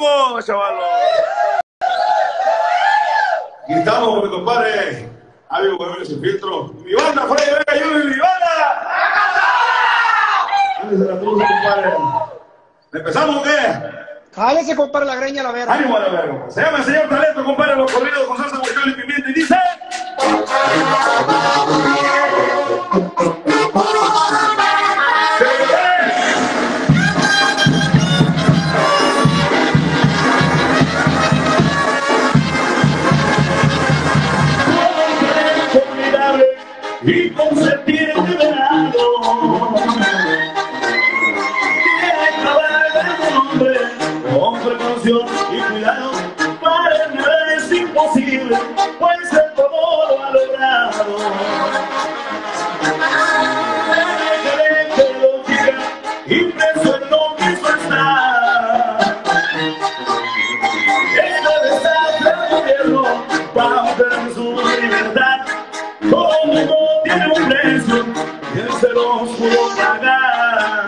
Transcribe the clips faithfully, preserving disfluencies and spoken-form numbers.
¡Vamos, chavalos! Aquí estamos con mi compadre, amigo Juvenil Sin Filtro. Mi banda, Freddy Vega Junior, mi banda. Antes de la cruz, compadre. ¿Empezamos o qué? Cállese, compadre, la greña a la verga. Ánimo a la verga. Se llama el señor Talento, compadre, los corridos con salsa, guayol y pimienta. Y dice... Y consentir de verano quiere acabar de un hombre con precaución y cuidado. Para nada es imposible, pues el todo lo ha logrado. Puede que lo diga y preso él no quiso estar. Esta desastre del gobierno para obtener su libertad. Todo mundo tiene un precio y él se los pudo pagar.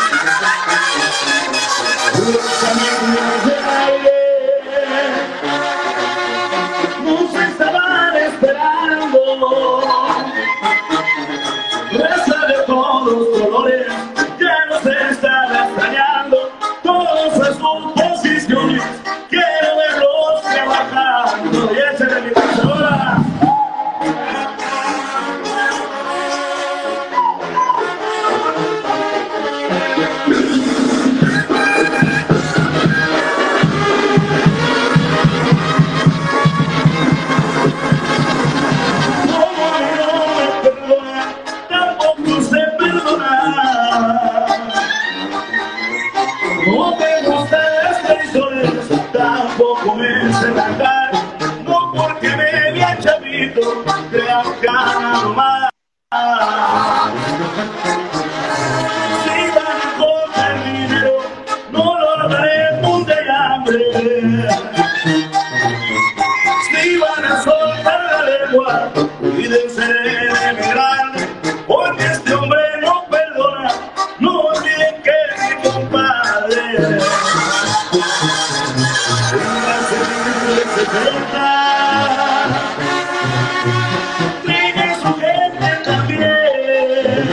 Los amigos del aire nos estaban esperando. Raza de todos colores ya nos están extrañando. Todos a sus posiciones quiero verlos trabajando. Y ese es mi persona. No me gustan las traiciones, tampoco me sé cantar. No porque me vean chavito, crean que ganado más. Si van a coger dinero, no lo lograremos de hambre. Si van a soltar la lengua, cuídense de emigrar, porque este hombre no perdona. No olviden que es mi compadre. Tiene su gente también.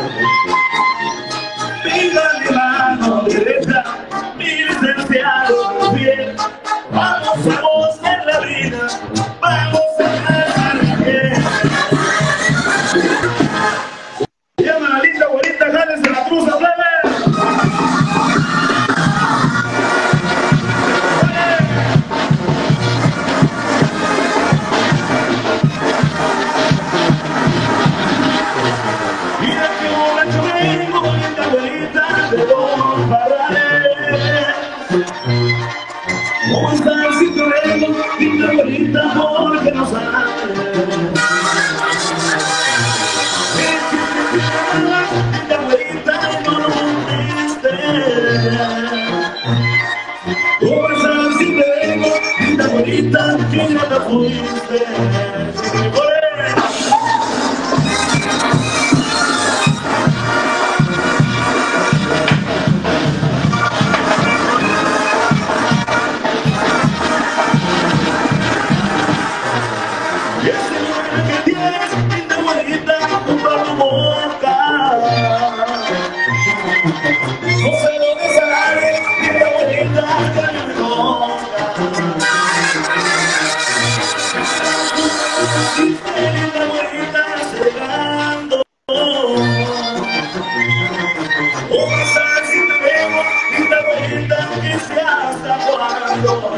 Venga mi mano derecha, mi licenciado bien. Vamos a gozar la vida, vamos a ganar bien. Llama a la linda abuelita, jálense la cruz a plebe. Mira que borracho vengo, linda abuelita de los parrales. ¿Cómo estás si te vengo, linda abuelita, porque no sale? Linda abuelita, no lo cumpliste. ¿Cómo estás si te vengo, linda abuelita, que no te fuiste? No se lo des a nadie, linda abuelita, que me toca. Linda abuelita, celebrando. ¿Cómo estás si te veo, linda abuelita, que se hasta cuando?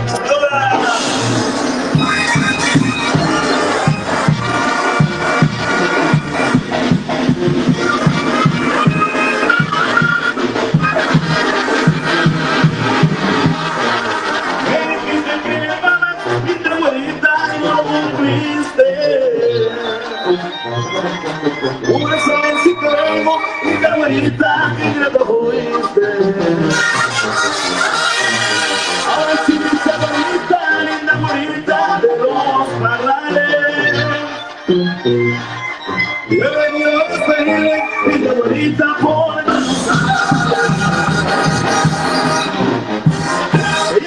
Una vez si te vengo, linda abuelita, que no te fuiste. Ahora sí, linda abuelita, linda abuelita de los parrales. Yo he venido a despedirle, linda abuelita, por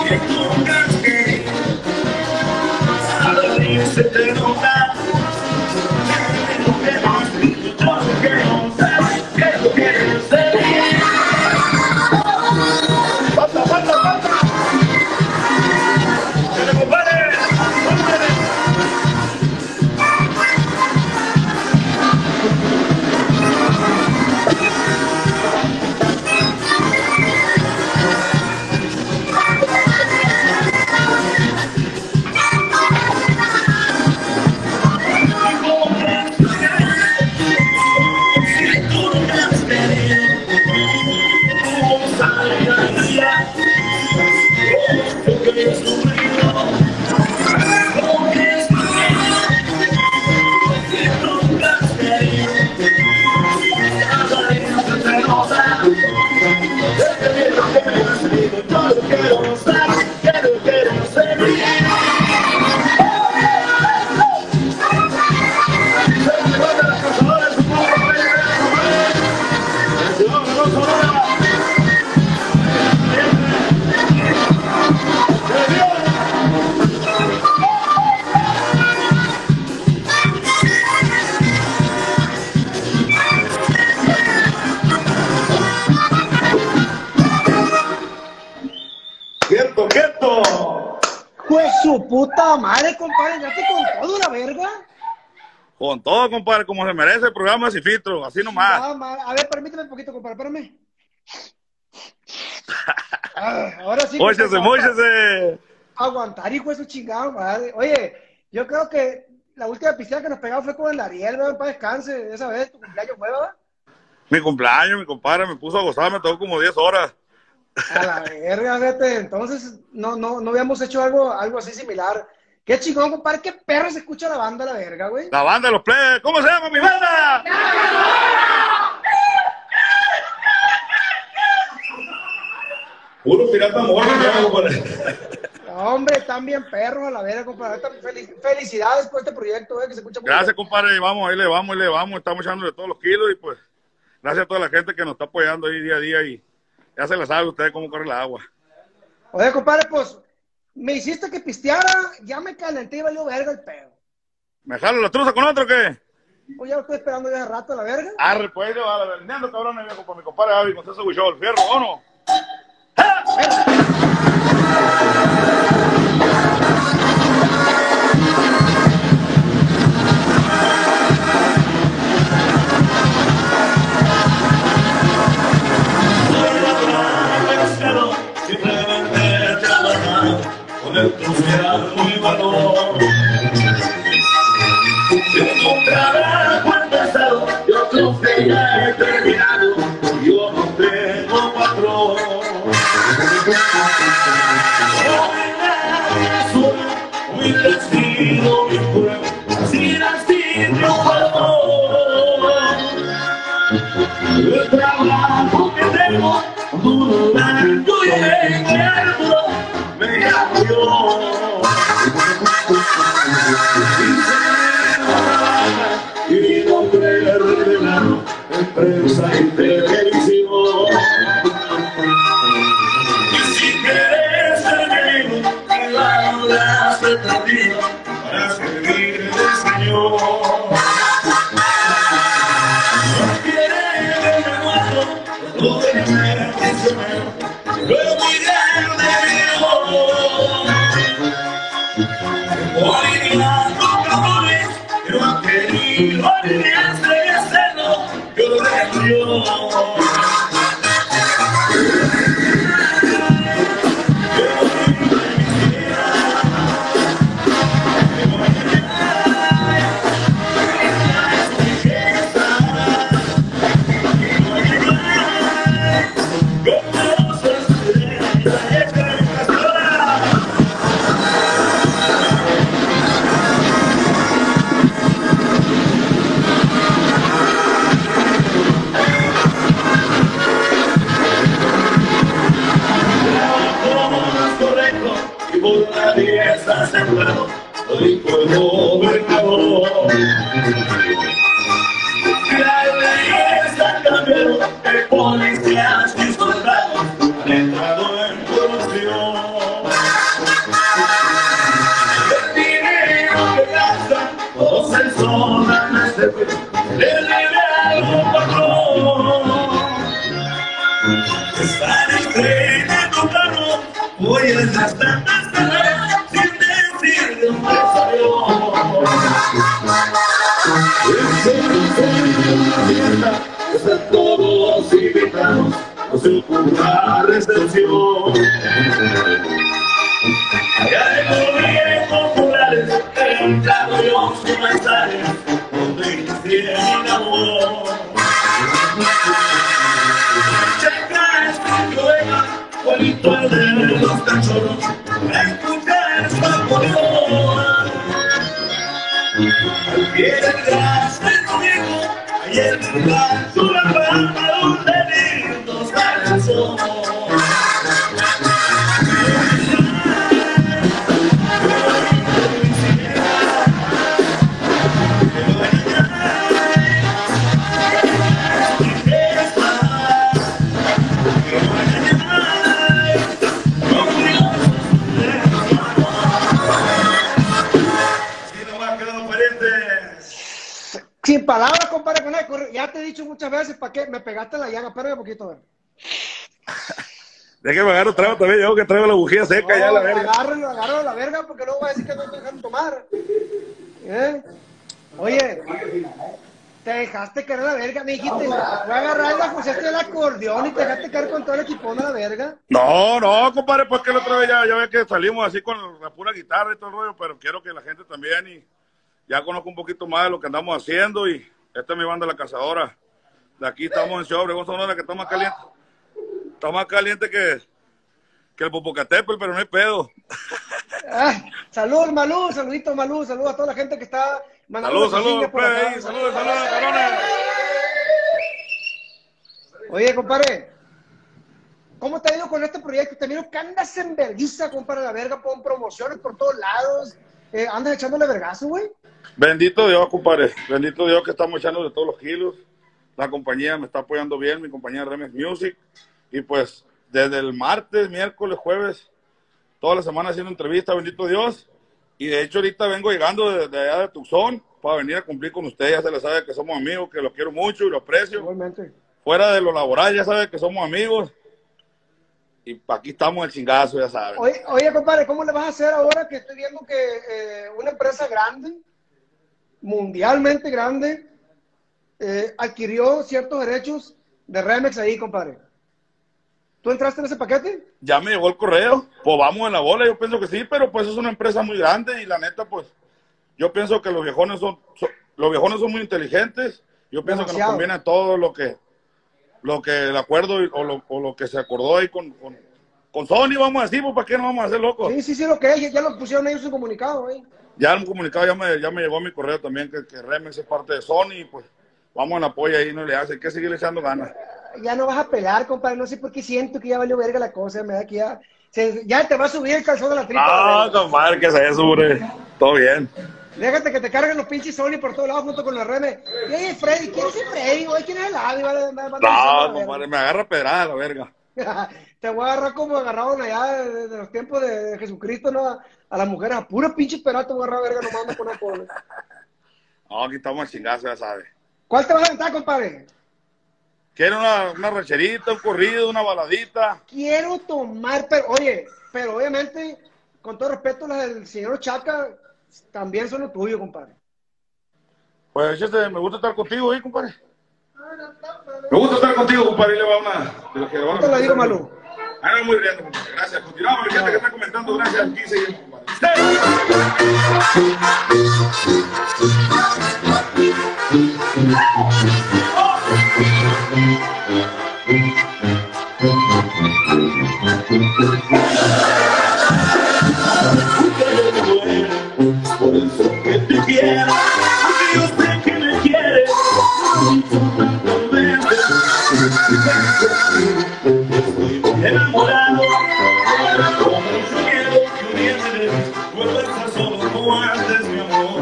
Se te nota, falta, falta, falta. Se le compare, quieto, quieto. Pues su puta madre, compadre, ya te con todo la verga. Con todo, compadre, como se merece el programa Sin Filtro, así nomás. Ah, ma- a ver, permíteme un poquito, compadre, espérame. Ah, ahora sí. Móchese, compadre, móchese. Aguantar, hijo de su chingado, madre. Oye, yo creo que la última piscina que nos pegamos fue con el Ariel, ¿verdad? Para descanse. Esa vez tu cumpleaños fue, ¿verdad? Mi cumpleaños, mi compadre, me puso a gozar, me tocó como diez horas. A la verga, vete. Entonces, no, no, no habíamos hecho algo, algo así similar. Qué chingón, compadre. Qué perro se escucha la banda, la verga, güey. La banda de los plebes, ¿cómo se llama mi banda? Puro pirata morro, compadre. No, hombre, están bien perros a la verga, compadre. Fel- Felicidades por este proyecto, güey, que se escucha muy Gracias, bien. compadre, vamos, ahí le vamos, ahí le vamos, estamos echándole todos los kilos y pues, gracias a toda la gente que nos está apoyando ahí día a día y ya se la sabe usted cómo corre la agua. Oye, compadre, pues, me hiciste que pisteara, ya me calenté y valió verga el pedo. ¿Me jalo la truza con otro o qué? Pues ya lo estoy esperando ya hace rato, la verga. Arre, pues, le va a la vendiendo, cabrón, viejo, con mi compadre Avi, con ese huichol, fierro, ¿o no? Simplemente trabajar con entusiasmo y valor. Tengo un trabajo empezado y otro que ya he terminado. Yo no tengo patrón. Soy muy vestido, mi pueblo, sin así triunfador. El trabajo que tengo duro, largo y eterno, me llamo yo. Y no creer revelado en prensa y televisión. Y si quieres ser vivo, que la duda se perdido para servir el Señor. No quiere verme muerto, no quiere verme prisionero, pero muy grande Boliviano, cabrones, yo han querido alinearse y hacerlo, yo lo dejo yo. Soy pueblo gobernador. La belleza cambió, el policías y soldados han entrado en corrupción. Están todos invitados, no se ocurra recepción. Ya de corrientes populares, he entrado yo sin mensajes, donde quisiera mi amor. Checa este poema, bonito el de los cachorros, escucha esta poema. Al pie del gas de conmigo, ayer lanzó la palma donde lindos calzó. Sin palabras, compadre, con él. Ya te he dicho muchas veces, ¿para qué? Me pegaste en la llaga, espérame un poquito, a ver. Déjame agarro trago también, yo que traigo la bujía seca No, ya la verga. Agárralo, agárralo la verga, porque luego va a decir que no te dejan tomar. ¿Eh? Oye, te dejaste caer a la verga, me dijiste, voy a agarrar la pusiste el acordeón y te dejaste caer con todo el equipón a la verga. No, no, compadre, pues que la otra vez ya, ya ves que salimos así con la pura guitarra y todo el rollo, pero quiero que la gente también y ya conozco un poquito más de lo que andamos haciendo y esta es mi banda La Cazadora. De aquí estamos en Ciudad Obregón, Sonora, que está más caliente. Está más caliente que, que el Popocatépetl, pero no hay pedo. Ah, salud, Malú, saludito, Malú, saludos a toda la gente que está mandando Saludos, saludos, por acá. saludos, saludos, saludos, cabrones. Oye, compadre, ¿cómo te ha ido con este proyecto? Te miro que andas en vergüenza, compadre, la verga, con promociones por todos lados. Eh, ¿Andas echándole vergazo, güey? Bendito Dios, compadre. Bendito Dios que estamos echando de todos los kilos. La compañía me está apoyando bien, mi compañía Remix Music. Y pues, desde el martes, miércoles, jueves, toda la semana haciendo entrevistas, bendito Dios. Y de hecho, ahorita vengo llegando de, de allá de Tucson para venir a cumplir con ustedes. Ya se les sabe que somos amigos, que lo quiero mucho y lo aprecio. Igualmente. Fuera de lo laboral, ya sabe que somos amigos. Y aquí estamos el chingazo, ya saben. Oye, oye, compadre, ¿cómo le vas a hacer ahora que estoy viendo que eh, una empresa grande, mundialmente grande, eh, adquirió ciertos derechos de Remix ahí, compadre? ¿Tú entraste en ese paquete? Ya me llegó el correo, pues vamos en la bola, yo pienso que sí, pero pues es una empresa muy grande y la neta, pues, yo pienso que los viejones son, son los viejones son muy inteligentes, yo pienso Demasiado. que nos conviene todo lo que, lo que el acuerdo o lo, o lo que se acordó ahí con, con, con Sony, vamos a decir, pues, ¿para qué nos vamos a hacer locos? Sí, sí, sí, lo que es, ya lo pusieron ellos en comunicado, güey. Ya en un comunicado ya me, ya me llegó mi correo también, que, que Remix es parte de Sony, y pues, vamos en apoyo ahí, no le hace, hay que seguirle echando ganas. Ya no vas a pelar, compadre, no sé por qué siento que ya valió verga la cosa, me da que ya, se, ya te va a subir el calzón de la tripa. No, compadre, ¿qué es eso, hombre? Todo bien. Déjate que te carguen los pinches Sony por todos lados junto con los remes. Y oye, Freddy, ¿quién es el Freddy? Oye, ¿quién es el Adi? Vale, vale, vale, no, compadre, me agarra pedrada la verga. Te voy a agarrar como agarraron allá de, de los tiempos de, de Jesucristo, ¿no? A, a las mujeres, a pura pinche pedrada te voy a agarrar verga, nomás ando con una pobre. No, aquí estamos a chingazo, ya sabes. ¿Cuál te vas a aventar, compadre? Quiero una, una rancherita, un corrido, una baladita. Quiero tomar, pero oye, pero obviamente, con todo respeto, las del señor Chaca también son lo tuyo, compadre. Pues este, me gusta estar contigo, ¿eh, compadre? Me gusta estar contigo, compadre. Y le va una. De lo que ¿Cómo te lo digo, Malú? Ah, no, muy bien, compadre. Gracias. Continuamos, mi gente que está comentando. Gracias. Aquí seguimos, compadre. Por eso que te quiero, porque yo sé que me quieres. Estoy enamorado, con mucho miedo que un día me dejes, vuelva a estar solo como antes, mi amor.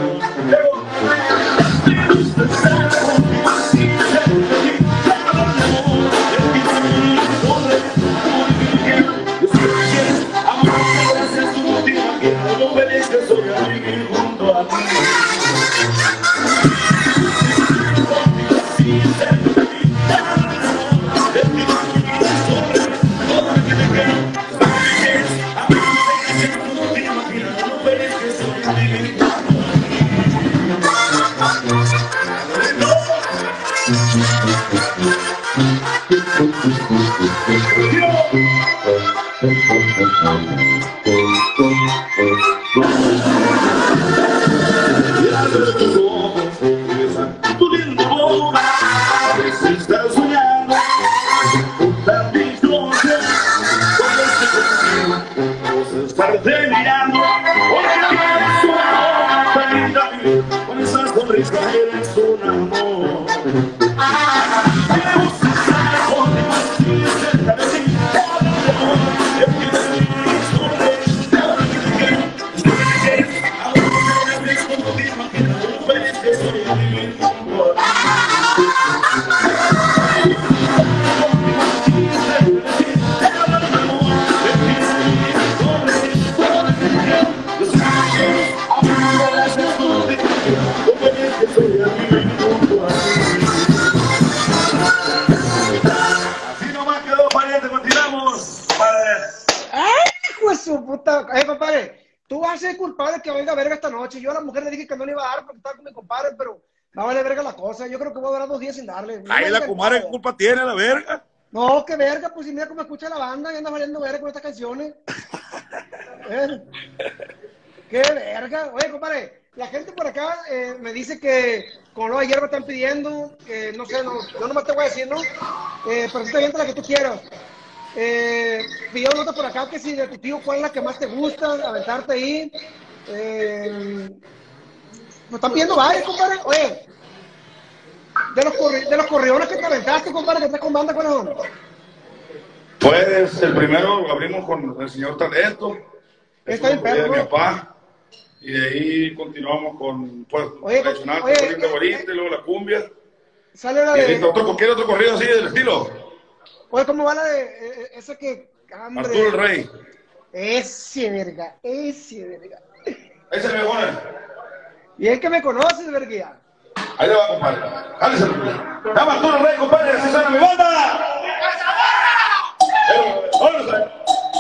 Me gusta estar contigo sin ser feliz, pero no, es que soy pobre, porque quiero, yo sé que quieres, amor, gracias, tu motivo, quiero lo feliz que soy a vivir junto a ti. Y abre tus ojos, besa tu linda boca. A veces estás soñando tan dichosa. Cuando estés contigo, vas a estarte mirando. Porque tienes un amor tan lindo. Con esa sonrisa eres un amor. Me gusta estar contigo, así cerca de ti. Así nomás quedó, pariente, continuamos. ¡Ay, hijo de su puta! Eh, compadre, tú vas a ser culpable que venga verga esta noche. Yo a la mujer le dije que no le iba a dar porque estaba con mi compadre, pero va a valer verga la cosa. Yo creo que voy a durar dos días sin darle. No Ahí me la digas comadre, ¿qué nada. culpa tiene la verga? No, qué verga, pues si mira cómo escucha la banda y anda valiendo verga con estas canciones. ¿Eh? ¡Qué verga! Oye, compadre, la gente por acá eh, me dice que con lo de ayer me están pidiendo, que no sé, no, yo nomás te voy a decir, ¿no? Eh, pero tú te avientas la que tú quieras. Eh, pidió nota por acá que si de tu tío, ¿cuál es la que más te gusta? Aventarte ahí. Eh, me están pidiendo varios, compadre. Oye, de los, corri de los corriones que te aventaste, compadre, que estás con banda, ¿cuáles son? Pues el primero lo abrimos con el señor Talento. Está bien, perro, de mi ¿no? papá. Y de ahí continuamos con, pues, Oye, tradicional, oye, con de eh, Guarita, eh, y luego la cumbia. Sale la Y de... ahorita otro, cualquier otro corrido así del estilo. Oye, ¿cómo va la de eh, esa que... Hambre. Arturo el Rey. Ese, verga, ese, verga. Ahí se me pone. Y es que me conoces, verga. Ahí le va, compadre. Dale, se llama Arturo el Rey, compadre. Así suena mi banda. Eh, vámonos ahí.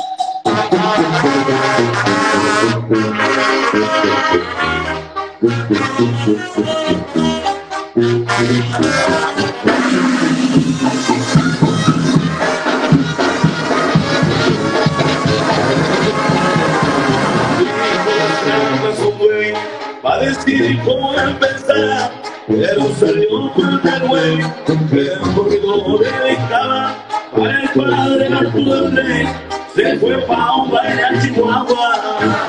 Va a decir cómo empezar, pero salió con el güey, que el corrido dedicaba para el padre Arturo el Rey, se fue pa' un baile a Chihuahua.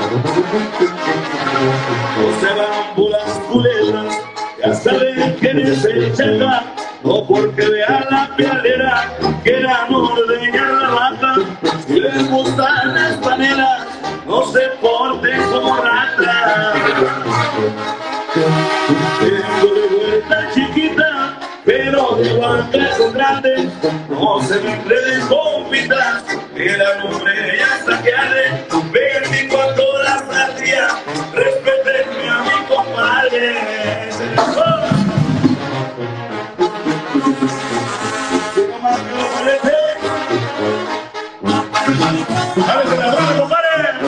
No se van por las culebras, ya saben quién es el chaca, no porque vean la pialera, quieran ordeñar la vaca, si les gustan las paneras, no se porten como ratas. Tengo de vuelta chiquita, pero de guantes son grandes, no se me enreden compitas, que la lumbre ya está que arde, veinticuatro horas al día, respétenme a mi compadre. Si no más que lo parece, ¡dale, se la broma, compadre!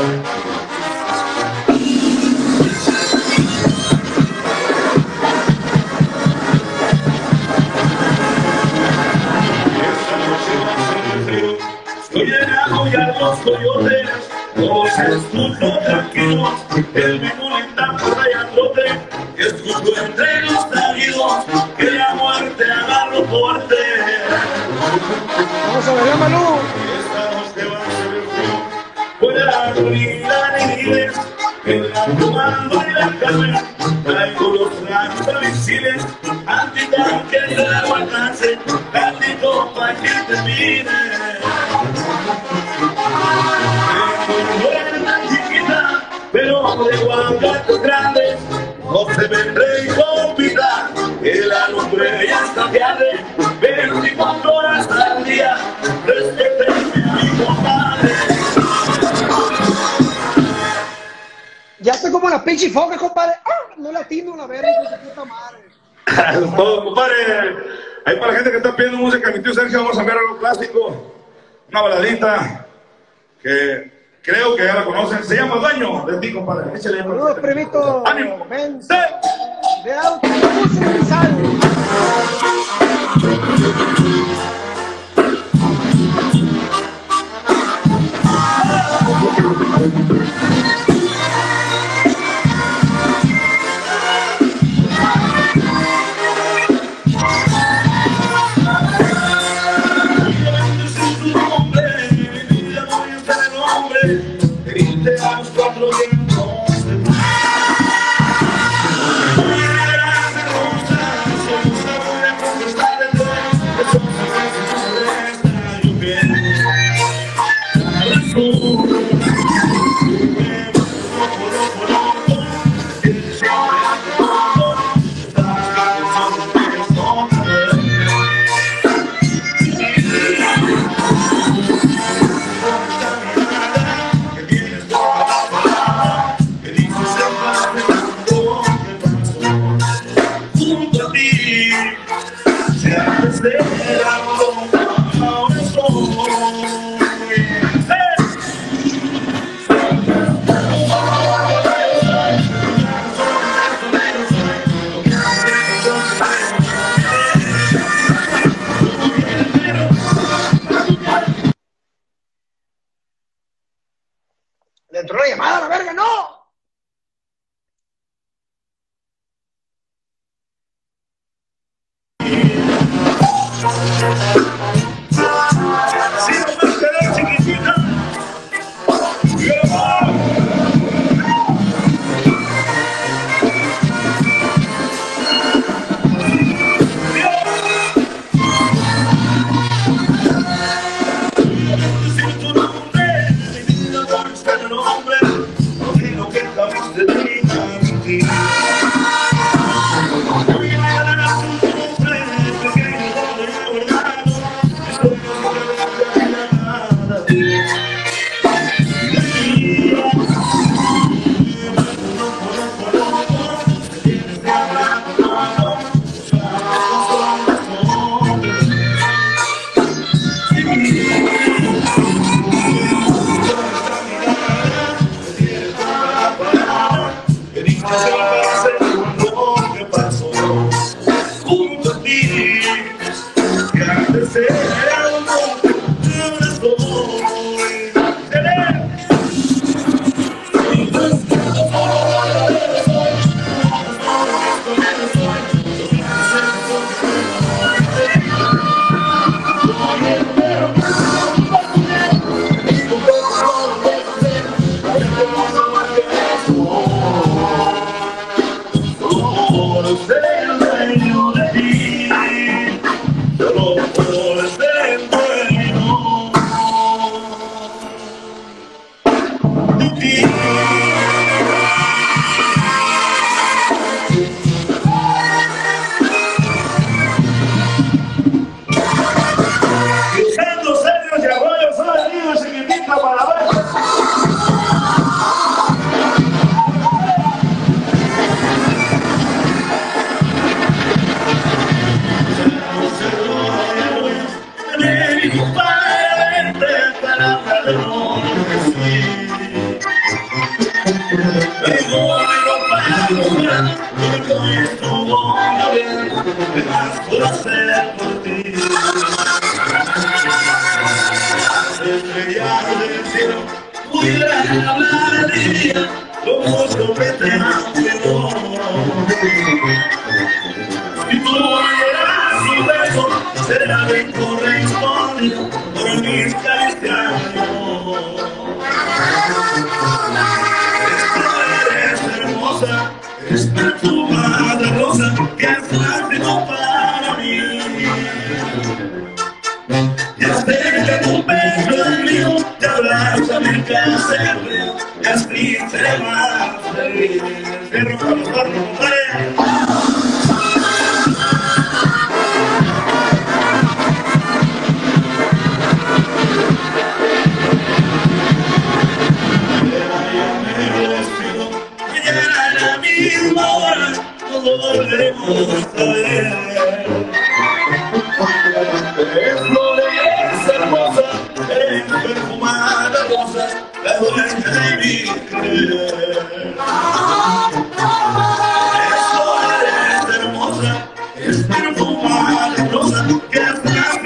Estoy llegando ya los coyotes, todos escucho tranquilos, el violenta por allá trote, escucho entre los taguidos, que la muerte agarro fuerte. Vamos a ver, Manu. Estamos que van a ser el frío, fuera dormida ni vives, en la comando y la cámara, traigo los rayos visibles, antitanque de la guardance, tantito pa' que te mire. Pero de guangatos grandes no se ven rey compita, que la lumbre ya está que arde, veinticuatro horas al día, respeten a mi compadre. Ya estoy como la pinche foca, compadre. ¡Ah! No latino la verga, hijo de su puta madre. Eso es todo, compadre. Ahí para la gente que está pidiendo música, mi tío Sergio, vamos a ver algo clásico. Una baladita que creo que ya la conocen. Se llama Dueño de ti, compadre. Échale. Saludos, primito. ¡Ánimo! Ven. ¡Sí! De auto, música y sal. Le entró una llamada a la verga, no. Si no me quedé chiquitita,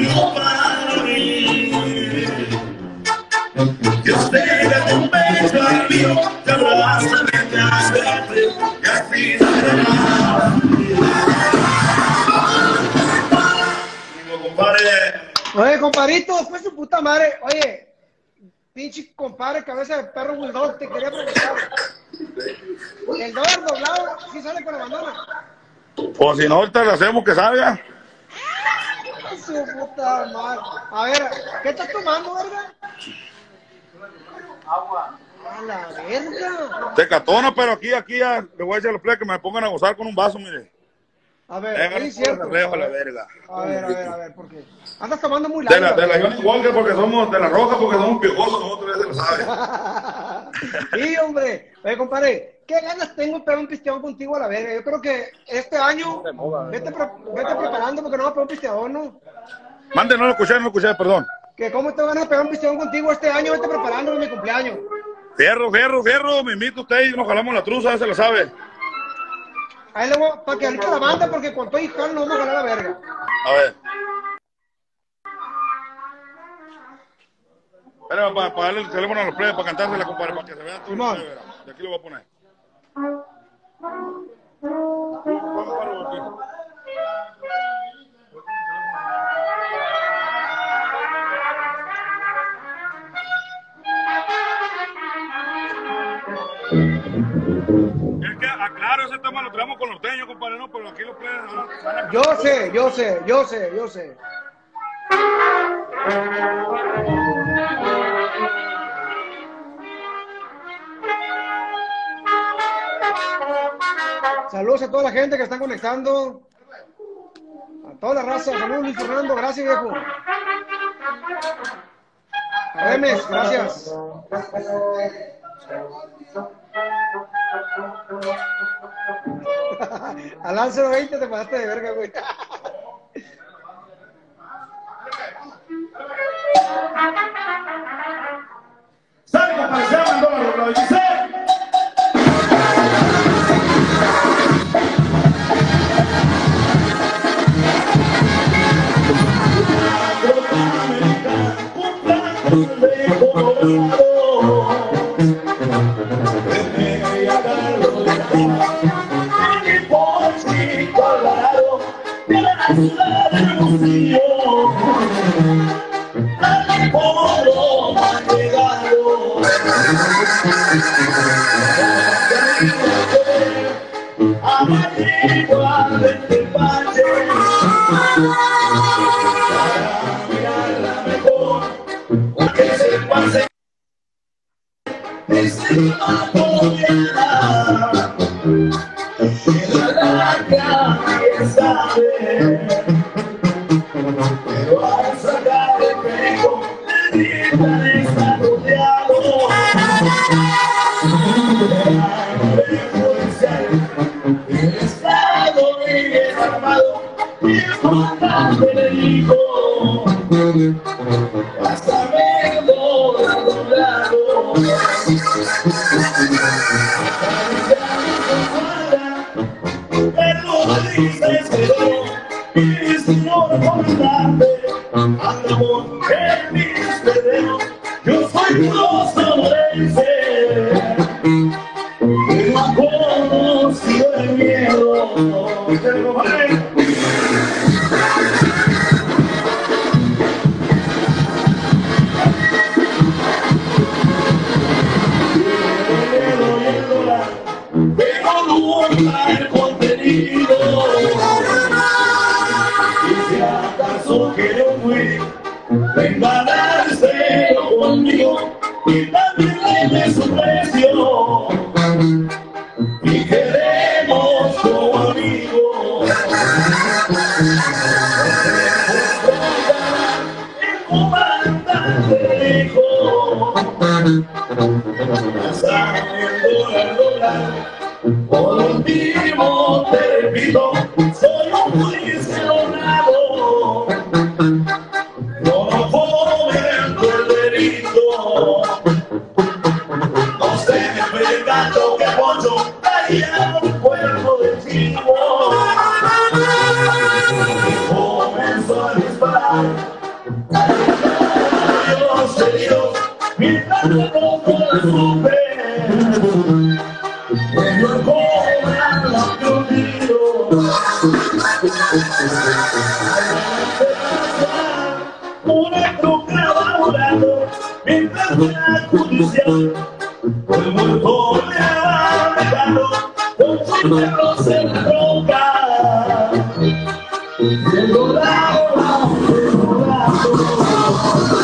Dios tenga tu pecho mío, te abrazo mientras verte y al final de nada. Oye, compadrito, después su puta madre, oye, pinche compadre, cabeza de perro bulldog, te quería preguntar. ¿El dólar doblado sí sale con la bandana? Pues si no, ahorita le hacemos que salga. Su puta madre. A ver, ¿qué estás tomando, verga? Agua. A la verga. Tecatona, pero aquí, aquí ya le voy a echar los play que me pongan a gozar con un vaso, mire. A ver, Venga, es cierto. Rejo, la verga. A ver, a ver, a ver, ¿por qué? Andas tomando muy De largo. la, de la Johnny Walker porque somos, de la Roja porque somos piojosos, nosotros ya se lo saben. Sí, hombre. Oye, compadre, ¿qué ganas tengo de pegar un pisteón contigo a la verga? Yo creo que este año, vete, pre vete preparando porque no va a pegar un pisteón, ¿no? Mande, no lo escuché, no lo escuché, perdón. Que cómo te van a pegar un pisteón contigo este año, vete preparando en mi cumpleaños. Fierro, fierro, fierro, me invita usted y nos jalamos la truza, ya se lo sabe. Ahí le voy, para que ahorita la banda, porque con todo hijal no vamos a ganar la verga. A ver. Espera, para, para darle el teléfono a los plebes, para cantársela, compadre, para que se vea todo. Simón. De aquí lo voy a poner. Vamos para aquí. Es que, aclaro, ese tema lo traemos con norteño, compadre, no, pero aquí los plebes... ¿no? Yo sé, yo sé, yo sé, yo sé. Saludos a toda la gente que está conectando. A toda la raza. Saludos, Luis Fernando. Gracias, viejo. Remes, gracias. Al Lance veinte te pasaste de verga, güey. Salga para allá, mandó lo dice. Pero al sacar el perico, le gritan está rodeado. El estado bien armado y el comandante le dijo hasta verlo doblado. Pero me dices que no, mi señor comandante, andamos en mis terrenos, yo soy puro sonorense. No ha conocido el miedo. Pero nunca el contenido. Y si acaso que yo fui, venga a dárselo conmigo y también le dé su precio. Y queremos como amigos. El comandante dijo, sabiendo el dólar, por último te repito, soy un prisionero. No fomento el delito. No se me percató que Poncho traía un cuerpo de chivo. Y comenzó a disparar. Dios de Dios, mientras que no lo supe. todo me va dejando, con su perro se roca. Siendo lado, siendo lado.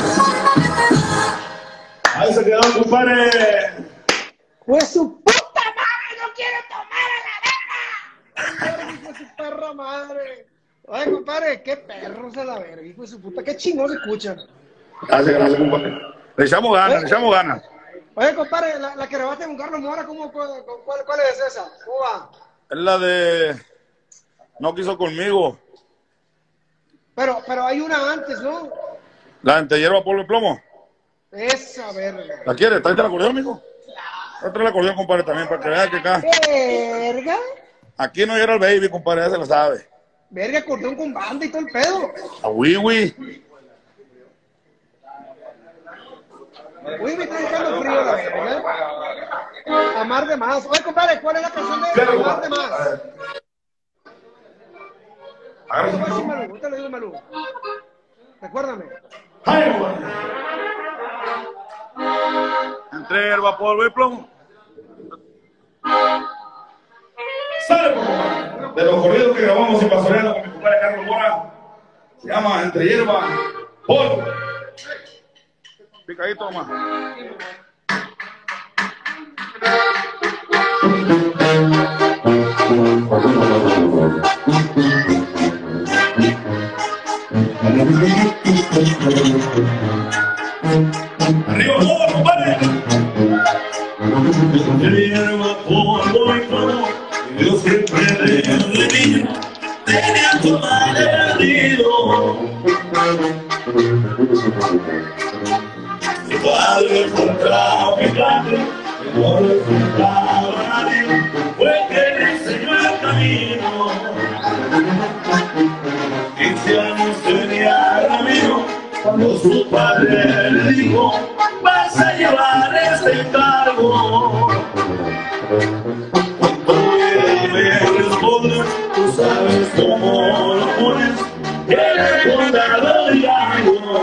Ahí se quedó, compadre. Pues su puta madre no quiere tomar a la verga. Hijo de su perra madre. Oye, compadre, qué perros a la verga, hijo de su puta. Qué chingón se escuchan. Gracias, gracias, compadre. Le echamos ganas, le echamos ganas. Oye, compadre, la, la que grabaste con Carlos Mora, ¿cómo, cuál, ¿cuál es esa? ¿Cómo va? Es la de No quiso conmigo. Pero, pero hay una antes, ¿no? La de Te hierba polvo y plomo. Esa verga. ¿La quieres? ¿Tráete el acordeón, amigo? Trae el acordeón, compadre, también, para que veas que acá. Verga. Aquí no era el baby, compadre, ya se lo sabe. Verga, acordeón con banda y todo el pedo. A Wiwi. Uy, me está dejando frío la verga. Amar de más. Oye, compadre, ¿cuál es la canción de Amar de más? Te lo voy a decir, Malú, te lo digo, Malú. Recuérdame. Entre hierba, polvo y plomo. Sale, por favor. De los corridos que grabamos en Pastoreando con mi compadre Carlos Mora. Se llama Entre hierba, polvo. Picadito nomás. Arriba todo, compadre. Entre hierba, polvo y plomo. Yo siempre desde niño tenía tu madre perdido. Mi padre encontraba mi padre, que no le encontraba a nadie, fue que le enseñó el camino. Quince años tenía Ramiro, cuando su padre le dijo, vas a llevar este encargo. Tú sabes cómo lo pones, que le condado diario.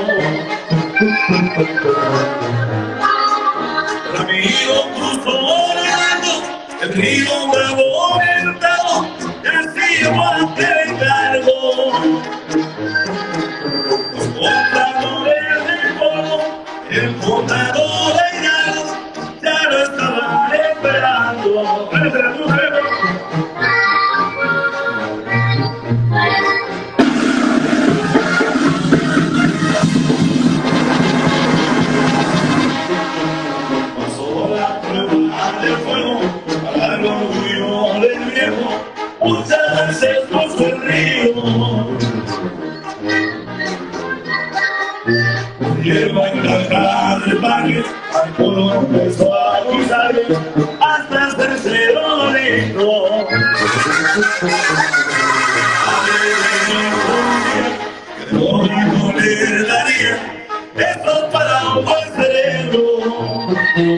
Ramiro cruzó volando, el río bravo ventado, y así llevó aquel encargo. Los compradores del polvo, el condado de Hidalgo, ya lo estaban esperando. Muchas veces cruzo el río, hierba en la cara del parque, al pueblo empezó a cruzarle hasta hacerse bonito. A ver, que lo único le daría esto para un buen cerebro.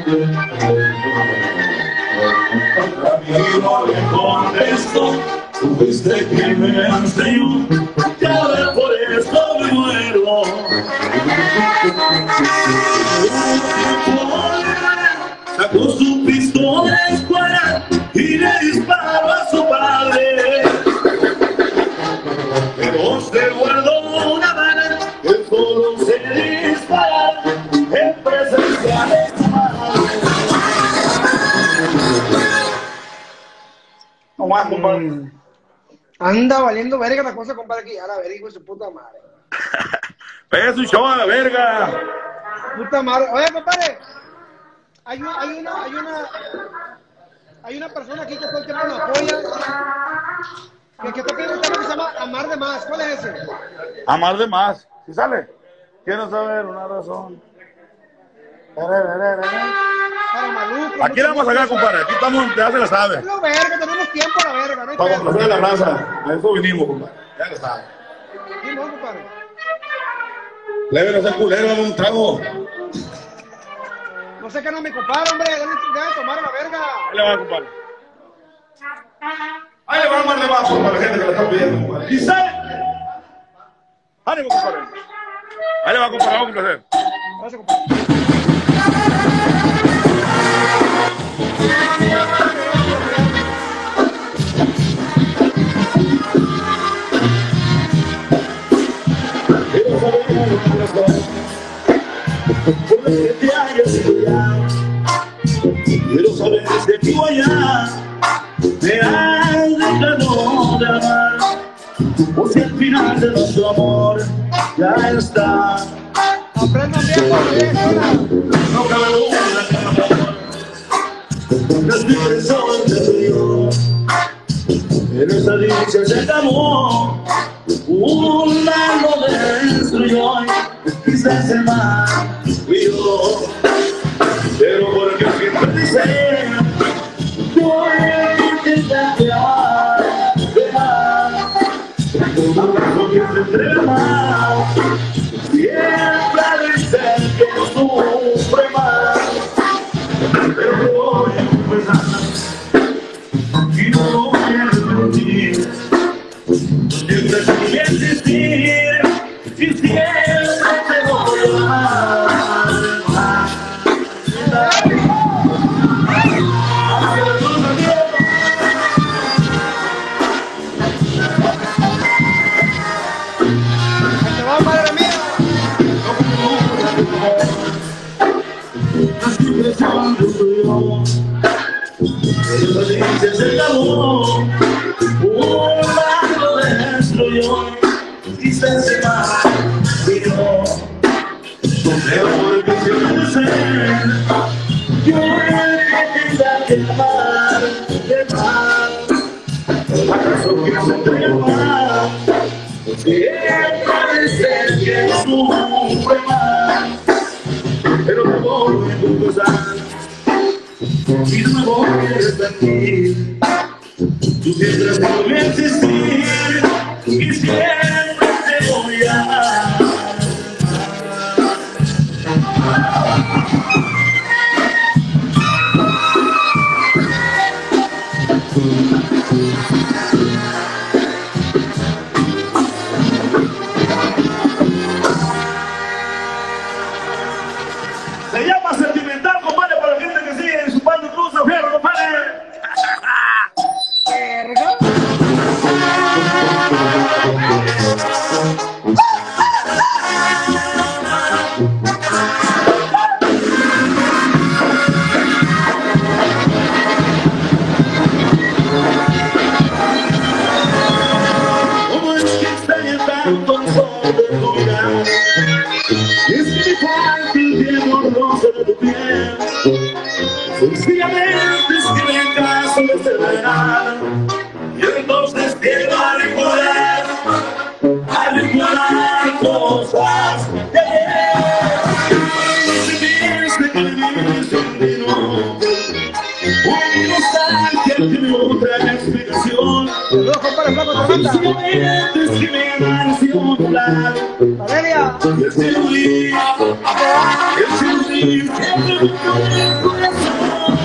Ramiro le contestó, tú fuiste quien me enseñó, y ahora por esto me muero. Sacó su pistola de escuela y le disparó a su padre, pero se guardó una bala que solo se dispara en presencia de su madre. No más, compadre. Anda valiendo verga la cosa, compadre, aquí. A la verga, hijo de su puta madre. Es un show a la verga. Puta madre. Oye, compadre. Hay una, hay una, hay una, hay una persona aquí que todo el tiempo nos apoya. Que, que está pidiendo un tema que se llama Amar de Más. ¿Cuál es ese? Amar de más. ¿Sí sale? Quiero saber una razón. Para Maluco. Aquí la vamos a sacar, compadre. Aquí estamos, ya se la sabe. No, verga, tenemos tiempo a la verga. No hay Para pedo. complacer a la raza. A eso vinimos, compadre. Ya lo sabe. Sí, no, compadre. Leve, no sea culero, dame un trago. No sé qué no me compadre, hombre. Dale de tomar a la verga. Ahí le va, compadre. Ahí le va a más de vaso para la gente que le está pidiendo, compadre. Y sale. Ánimo, compadre. Ahí le va, compadre. Vamos a complacer. Gracias, compadre. de aquí o allá me has dejado de amar, o si al final de nuestro amor ya está. Aprendan bien portugués, ahora. No cabe duda que el amor es mi tesoro entre tú y yo, pero esa dicha se acabó, un mar lo destruyó, quizás el mar fui yo, pero porque siempre dicen yo intentaste amar, dejar, acaso que se entrega más, siempre dicen que sufre más, pero voy a confesar y no voy a arrepentir, siempre te voy a existir y siempre te voy a amar. ¡Se va, madre mía! Así que cuando estoy yo, el feliz se acabó, un mar lo destruyó, quizás se va, y yo, pero porque siempre sé, yo necesito que amar, que amar, acaso que se entrega más, siempre dicen que sufre más, pero me voy a confesar y no me voy a arrepentir, tú siempre voy a existir y siempre te voy a amar. Se llama Sentimental, compadre, para la gente que sigue en su bando Cruz de Fierro, compadre. Verga. ¿Cómo es que extraña tanto el sol de tu mirada? Es que me falta el tiempo rosa de tu piel. Sencillamente es que me canso de ser verano, y entonces quiero a recordar, a recordar cosas de ayer. Si piensas que vivir sin ti no, una nostalgia que no trae explicación. Saludos, compadre, flaco, tormenta. Sencillamente es que me nació a tu lado. Valeria. Y el cielo gris, el cielo gris, siempre me pone el corazón.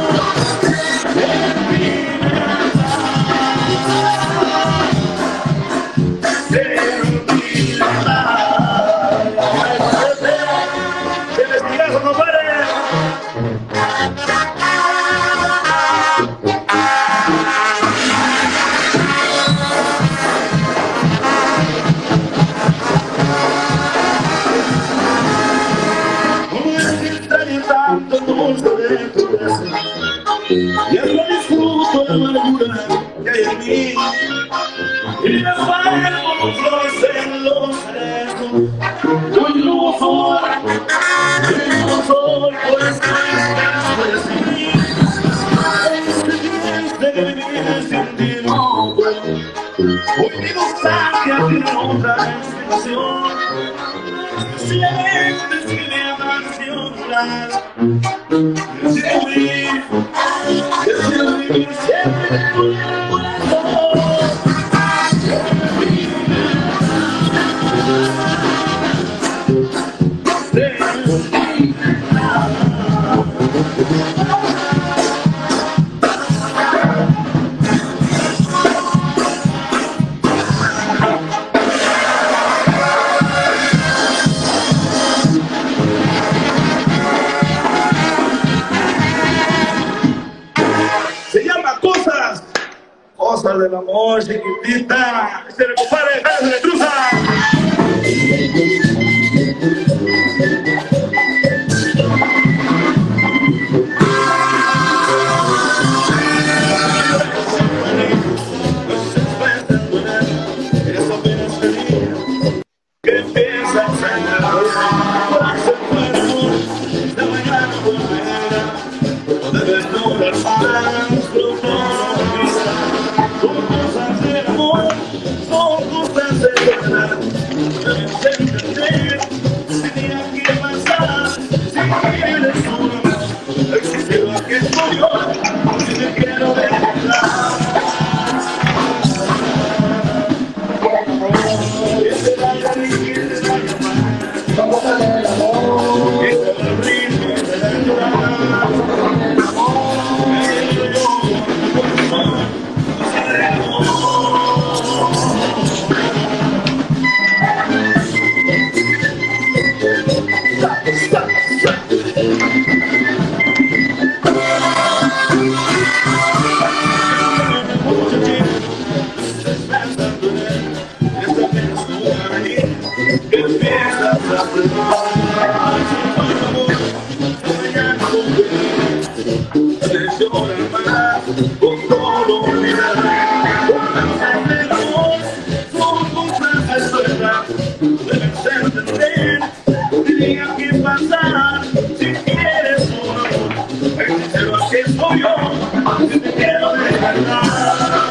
Y es lo disfruto la amargura que hay en mí, y las flores como flores en los cerezos. Hoy no soy, hoy no soy, por eso es que estoy así. Este triste que vivir sin ti no puedo. Hoy mi nostalgia tiene otra explicación. Sencillamente es que me amaneció a tu lado. Y el cielo gris, y el cielo gris siempre me pone el corazón. Se llama Cosas, Cosas del Amor, chiquitita. Se le compare, Janes de la Truza. con todo olvidar. Cosas del amor son cosas de suerte, deben ser de tren, tenía que pasar. Si quieres un amor, pero así soy yo, que te quiero de verdad.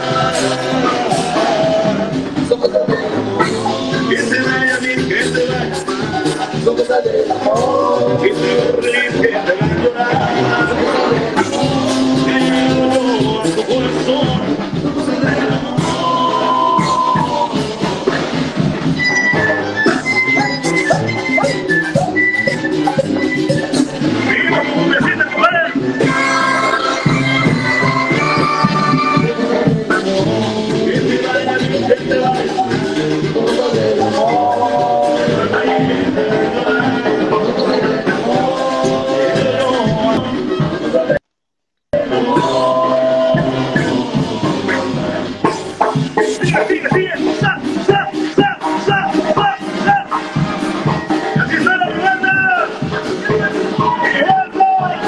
Que se vaya a mí, que se vaya, son cosas del amor, que te ríe, que te va a llorar. Que yo a tu corazón, cosas del amor. Mira cómo me siento, compadre. Que te vaya a mí, que te vaya, cosas del amor. Sigue, sigue, sigue. Sa, sa, sa, sa, sa, sa. Así suena mi banda. ¡Eso!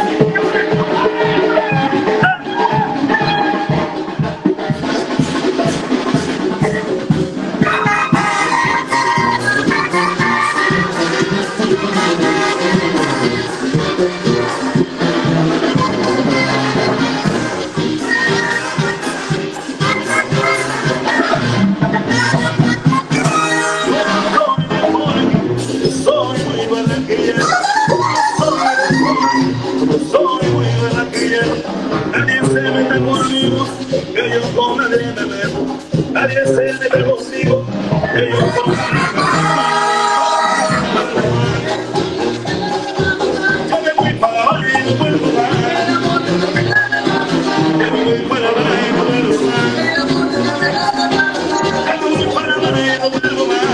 Soy muy barranquillero, soy muy barranquillero. Nadie se mete conmigo, que yo con nadie me meto. Nadie se mete conmigo, que yo con nadie me meto. Yo me voy para abajo y no vuelvo más. Yo me voy para abajo y no vuelvo más. Yo me voy para abajo y no vuelvo más.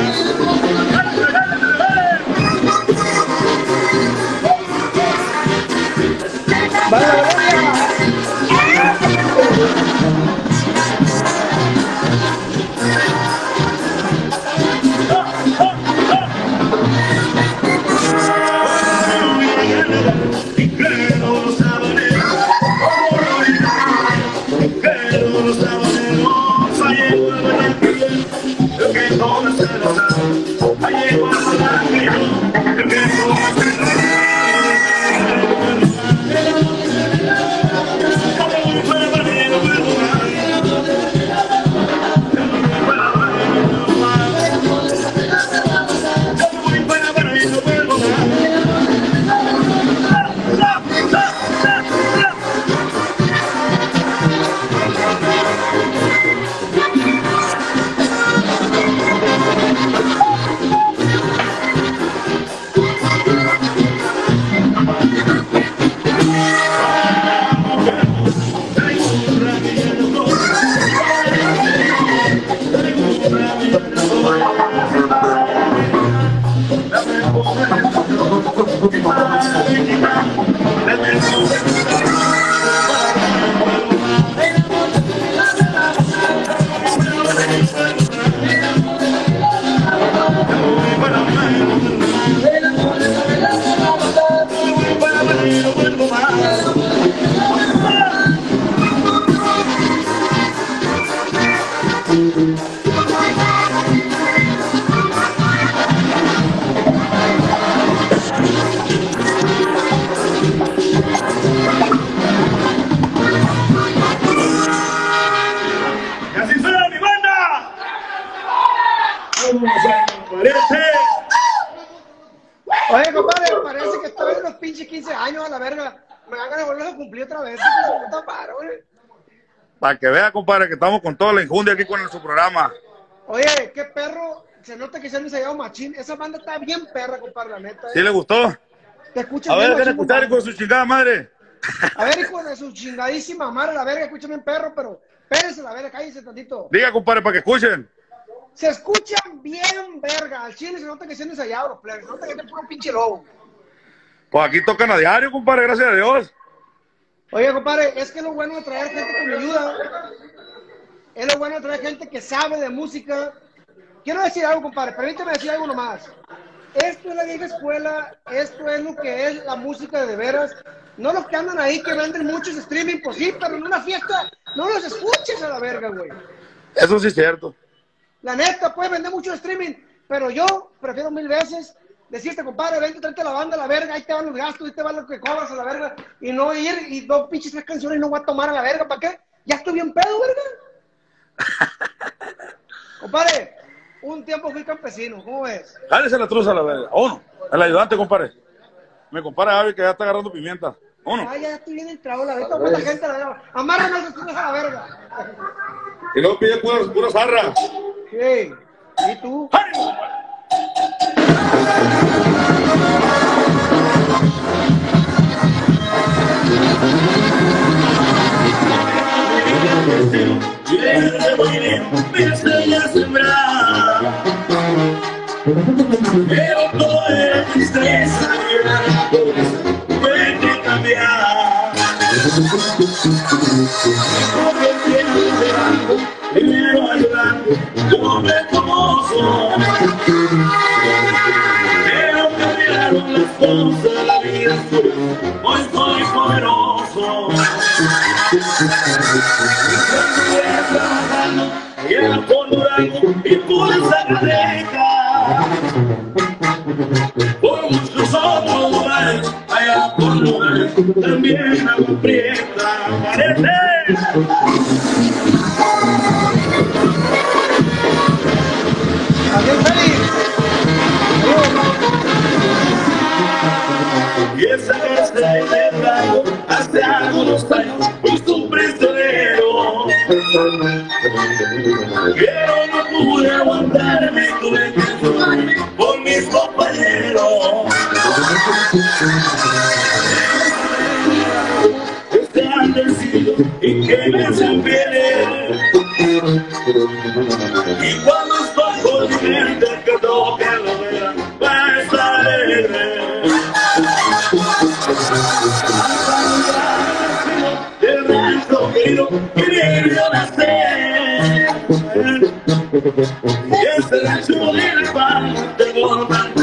¡Vale, Gloria! Oye, compadre, parece que estoy en los pinches quince años a la verga. Me van a volver a cumplir otra vez. Para que vea, compadre, que estamos con toda la injundia aquí con su programa. Oye, qué perro. Se nota que se han ensayado machín. Esa banda está bien perra, compadre, la neta. ¿Sí le gustó? Te escuchas A bien ver, machín, déjame escuchar, hijo de su chingada madre. A ver, hijo de su chingadísima madre, la verga, escúchame bien, perro, pero espérense, la verga, cállese tantito. Diga, compadre, para que escuchen. Se escuchan bien, verga. Al chile se nota que se han ensayado los plebes. Se nota que es puro pinche lobo. Pues aquí tocan a diario, compadre, gracias a Dios. Oye, compadre, es que es lo bueno de traer gente que me ayuda. Es lo bueno de traer gente que sabe de música. Quiero decir algo, compadre, permíteme decir algo nomás. Esto es la vieja escuela, esto es lo que es la música de veras. No los que andan ahí que venden muchos streaming, pues sí, pero en una fiesta no los escuches a la verga, güey. Eso sí es cierto. La neta, puedes vender mucho streaming, pero yo prefiero mil veces decirte, compadre, vente, tráete la banda a la verga, ahí te van los gastos, ahí te van lo que cobras a la verga, y no ir y dos pinches tres canciones y no voy a tomar a la verga, ¿para qué? Ya estoy bien pedo, verga. Compadre, un tiempo fui campesino, ¿cómo ves? Jálese la truza a la verga. ¿O no? El ayudante, compadre. Me compara Gaby que ya está agarrando pimienta. ¿O no? Ah, ya estoy bien entrado, la verga, mucha gente la verga. Amárrame esas trucas a la verga. Y luego pide puras, puras zarras. Sí. ¿Y tú? ¡Ánimo! Me enseña a sembrar, pero todo es tristeza, puede cambiar. Porque tiempo primero ayudando, yo me conozco. Pero cambiaron las cosas, la vida es dura, hoy soy poderoso. Trabajando y el Durango y por Zacatecas, por muchos otros lugares, allá por lugares, también agua prieta aparece. Adiós, feliz. Y esa vez de Durango hace algunos años fui su prisionero. Pero no pude aguantarme, tuve que jugar con mis compañeros. Este han decidido y que me desempeñe. Y cuando estoy con mi gente, que toque lo vean, va a estar alegre. El rancho vino y vivió nacer. Y ese rancho de la pan te borra.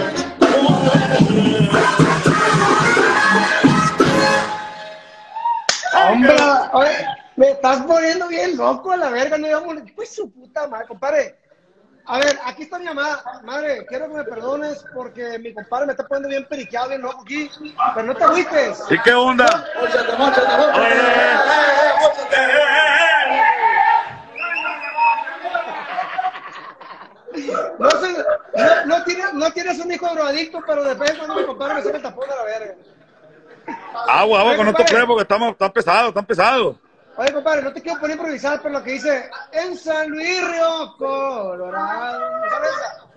Hombre, oye, me estás poniendo bien loco a la verga, no digamos, pues su puta madre, compadre. A ver, aquí está mi mamá, madre, quiero que me perdones porque mi compadre me está poniendo bien periqueado, bien loco aquí, pero no te agüites. ¿Y qué onda? Móchate, móchate, móchate. No, sé, no, no, tienes, no tienes un hijo drogadicto, pero de vez en cuando mi compadre me saca el tapón de la verga. Agua, agua, Oye, con estos compadre. tres porque estamos tan pesados, tan pesados. Oye, compadre, no te quiero poner a improvisar, pero lo que dice en San Luis Río Colorado. ¿No sabes esa?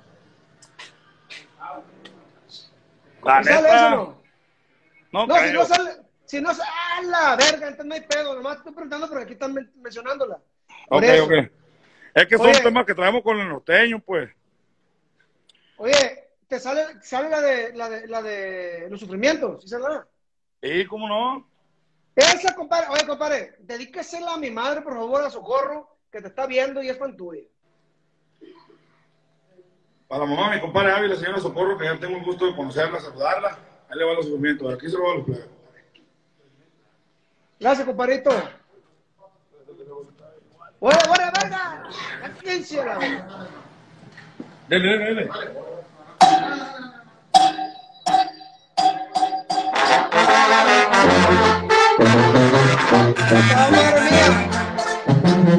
La ¿No sale eso neta. no? No, No, si creo. no sale, si no sale, ¡ah, la verga! Entonces no hay pedo, nomás te estoy preguntando porque aquí están men- mencionándola. Por Ok, eso. ok. Es que son Oye. temas que traemos con el norteño, pues. Oye, te sale, sale la de, la de, la de los sufrimientos, ¿sí sale? ¿Y cómo no? Esa, compadre, oye, compadre, dedíquesela a mi madre, por favor, a Socorro, que te está viendo y es fan tuya. Para la mamá, mi compadre Ávila, la señora Socorro, que ya tengo el gusto de conocerla, saludarla. Ahí le va los sufrimientos. Aquí se lo va a los plebes. Gracias, compadrito. ¡Oye, oye, verga! ¿Quién se la verga? Dele, dele, dele. ¡Ah, madre mía!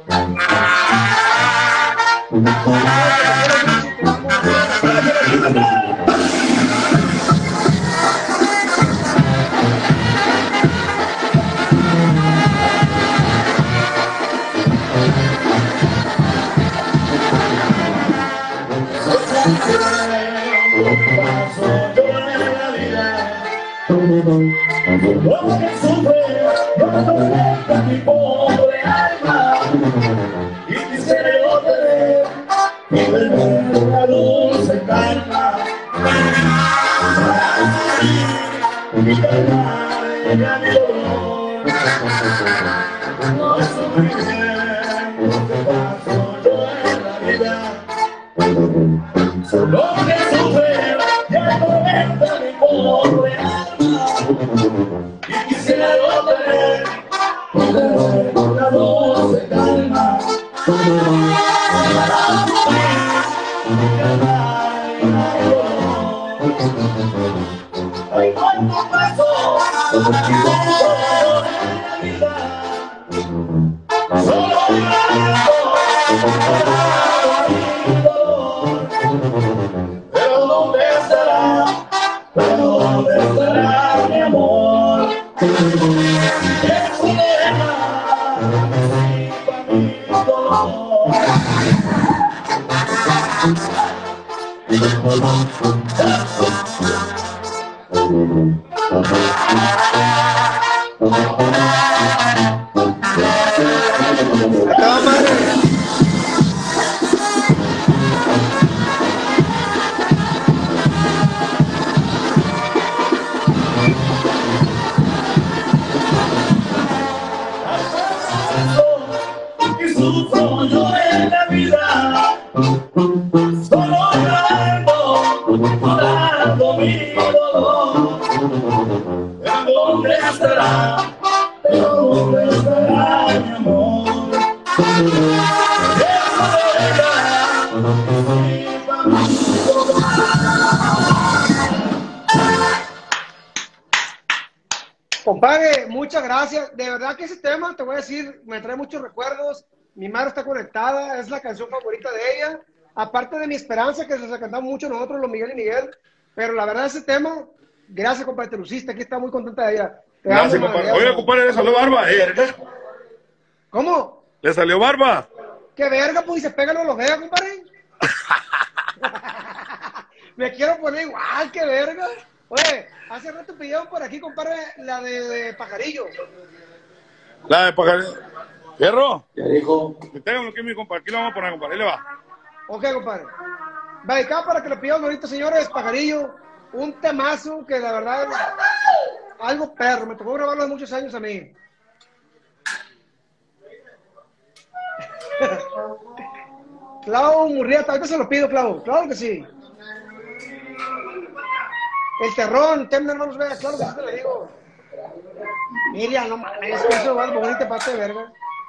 Lo que sufre, no conecta mi pobre alma. Y quisiera tener y tener una dulce calma. Y calmar mi dolor. No sufrimiento que paso yo en la vida. Lo que sufre, ya conecta mi pobre alma. todo se calma. Ay, cuánto pasó, solo pero ¿dónde estará? Pero ¿dónde estará mi amor? Eso deja mi dolor. Acá, madre. Y sufro yo en la vida, solo llorando, llorando mi dolor. ¿En dónde estará? ¿Pero dónde estará mi amor? Eso deja mi dolor. Compadre, muchas gracias. De verdad que ese tema, te voy a decir, me trae muchos recuerdos. Mi madre está conectada, es la canción favorita de ella. Aparte de Mi Esperanza, que se cantamos mucho nosotros, los Miguel y Miguel. Pero la verdad, ese tema, gracias, compadre, te luciste. Aquí está muy contenta de ella. Te Gracias, amo, compadre. madre. Oiga, compadre, le salió barba. Eh, ¿Cómo? ¿Le salió barba? ¿Qué verga, pues? Y se pegan los veas, compadre. Me quiero poner igual, qué verga. Oye, hace rato pidieron por aquí, compadre, la de, de Pajarillo. La de Pajarillo. ¿Fierro? Ya dijo. Ténganlo aquí, mi compadre. Aquí lo vamos a poner, compadre. Ahí le va. Ok, compadre. Va acá para que le pidan ahorita, señores, Pajarillo. Un temazo que la verdad es algo perro. Me tocó grabarlo hace muchos años a mí. Clau Murrieta, ahorita se lo pido, Clau. Claro que sí. El terrón, Tem, hermanos, vea, claro que sí te lo digo. Miriam, no mames, eso va bonita parte de verga.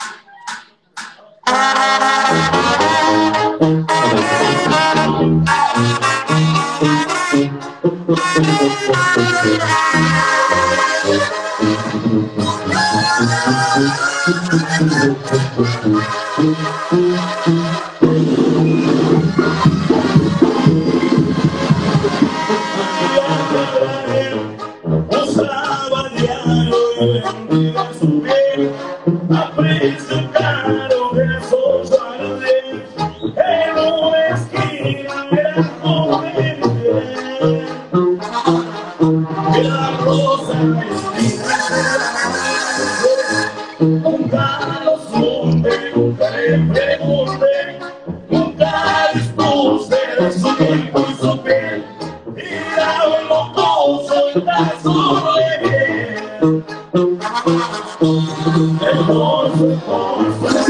Usaba diario y vendía su piel a precio caro de esos árboles. En una esquina era joven y la rosa nunca lo supe, nunca le pregunté, nunca dispuse de su tiempo y su piel. Era un mocoso y tan solo de piel. Hermoso, hermoso.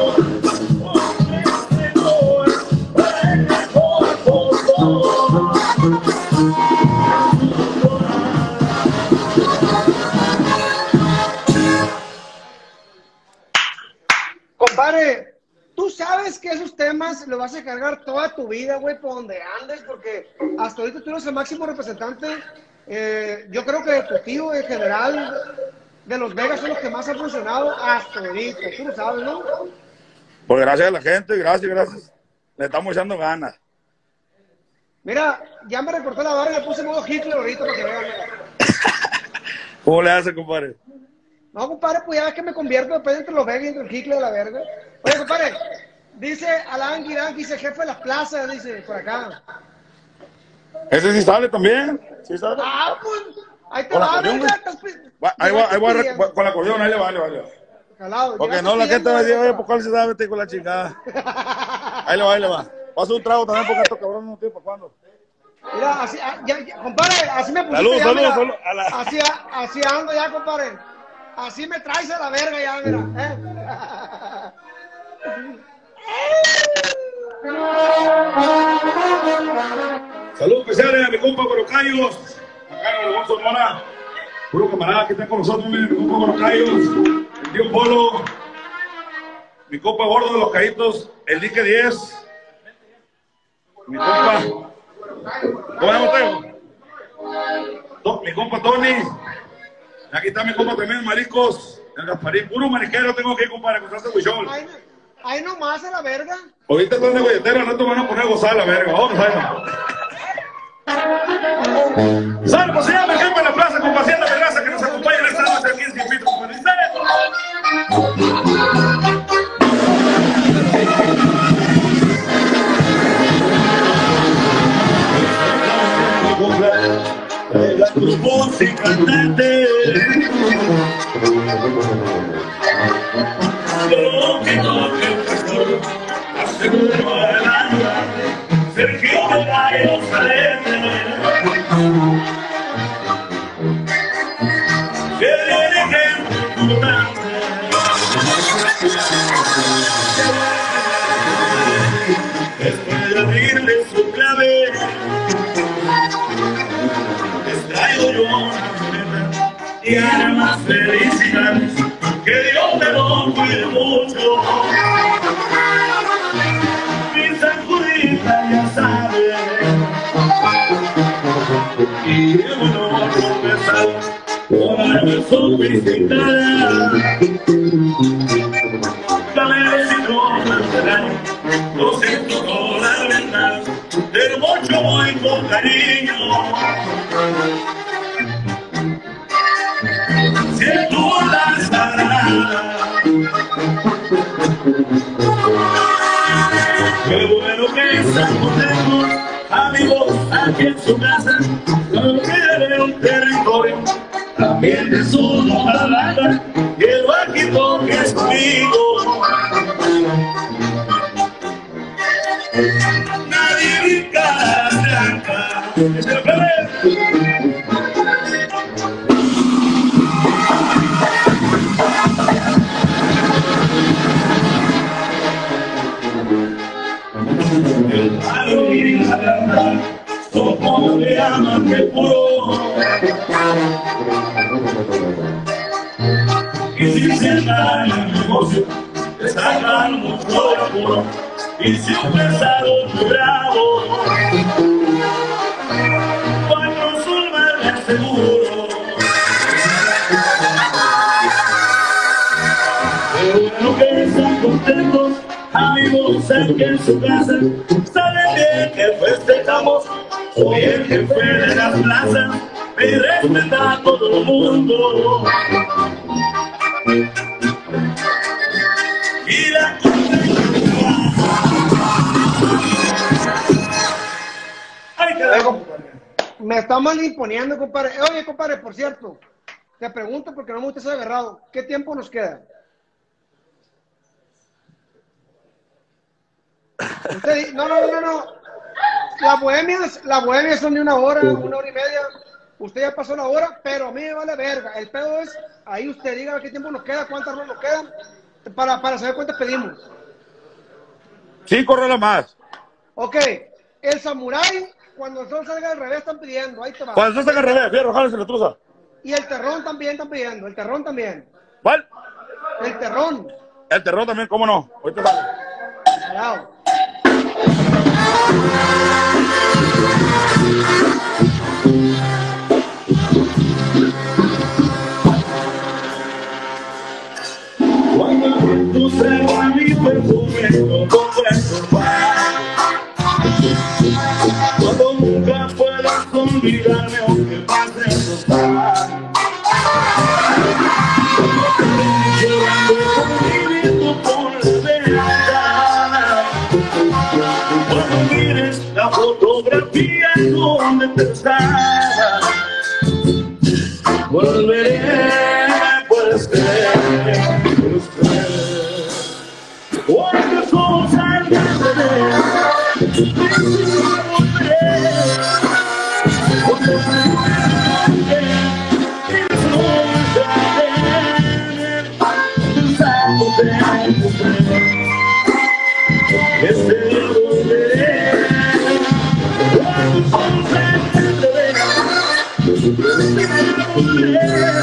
Compadre, tú sabes que esos temas los vas a cargar toda tu vida, güey, por donde andes, porque hasta ahorita tú eres el máximo representante. Eh, yo creo que tu tío en general de Los Vegas son los que más han funcionado hasta ahorita. Tú lo sabes, ¿no? Pues gracias a la gente, gracias, gracias. Le estamos echando ganas. Mira, ya me recorté la barra y le puse modo Hitler ahorita para que vean. ¿Cómo le hace, compadre? No, compadre, pues ya ves que me convierto después entre Los Vegas y entre el Hitler de la verga. Oye, compadre, dice Alan Guirán, dice jefe de las plazas, dice, por acá. Ese sí sale también, sí sale. Ah, pues, ahí te Con la va, acordeón, venga. Va, ahí va, ahí va, re- con la acordeón, ahí le va, le va, le va. Calado, Porque no, la gente va a decir, oye, ¿por cuál se da vete con la chingada? Ahí le va, ahí le va. Pasa un trago también porque estos cabrones no tienen para cuándo. Mira, así, ah, ya, ya, compadre, así me pusiste Salud, ya, salud, mira. salud, a la- Así, así ando ya, compadre. Así me traes a la verga ya, mira. ¿eh? Saludos especiales a mi compa Corocayos, acá en el Bolso Sonora. Puro camarada que está con nosotros, mi compa Corocayos, el tío Polo, mi compa Gordo de los Caítos, el Dique diez, mi compa, ¿cómo se llama usted? To- Mi compa Tony, aquí está mi compa también, Mariscos, el Gasparín, puro mariquero tengo que ir, compadre, con salsa huichol. Ahí, ahí nomás a la verga. Ahorita están de golletero, al rato van a poner a gozar la verga, vamos, vamos. Salve, pues se llama el jefe de la plaza, con Paciente Pedraza, que nos acompaña en esta noche aquí en Cienpito, compadre. Tu voz y cantante, lo que toque el pastor, aseguro el alma, Sergio de la Jerusalén. Que el ejemplo importante, después de abrirle su clave, traigo yo una moneda y además felicidades que Dios te lo cuide mucho. Mi sacudita ya sabe y qué bueno va a empezar por haberme solicitada. Dame si no me será, lo siento con la verdad, pero mucho voy con cariño. Siento la sagrada, qué bueno que están contentos, amigos, aquí en su casa, no quiere un territorio, también de su palabra, y el bajito que es conmigo. Nadie brinca blanca, que se ve. El palo y la verdad son como le aman que puro. Y si se da en el negocio, te sacan mucho apuro. Y si un pesado muy bravo, cuatro son más de seguro. Qué bueno que están contentos, amigos aquí en su casa, saben bien que festejamos, soy el jefe de las plazas, me respeta a todo el mundo. Y la Me está mal imponiendo, compadre. Oye, compadre, por cierto, te pregunto porque no me gusta ser agarrado. ¿Qué tiempo nos queda? Usted, no, no, no, no. Las bohemias, las bohemias son de una hora, una hora y media. Usted ya pasó la hora, pero a mí me vale verga. El pedo es, ahí usted diga qué tiempo nos queda, cuántas horas nos quedan, para, para saber cuántas pedimos. Cinco rolas más. Ok, el samurái, cuando el sol salga al revés, están pidiendo. Ahí te va. Cuando el sol salga al revés, fierro, jálese la truza. Y el terrón también están pidiendo. El terrón también. ¿Cuál? El terrón. El terror también, ¿cómo no? Ahorita sale. Cuidado. Cuando el viento se va mi perfume, no puedo parar. Cuando nunca puedas olvidarme, aunque pase los días. Llorando con mi grito por la ventana. Cuando mires la fotografía donde te estás, volveré, puedes creer, puedes creer. Cuando somos al revés, decido volver. Cuando me eres nunca tener, pensándote en usted. Ese día volveré. Cuando somos al revés, decido volver.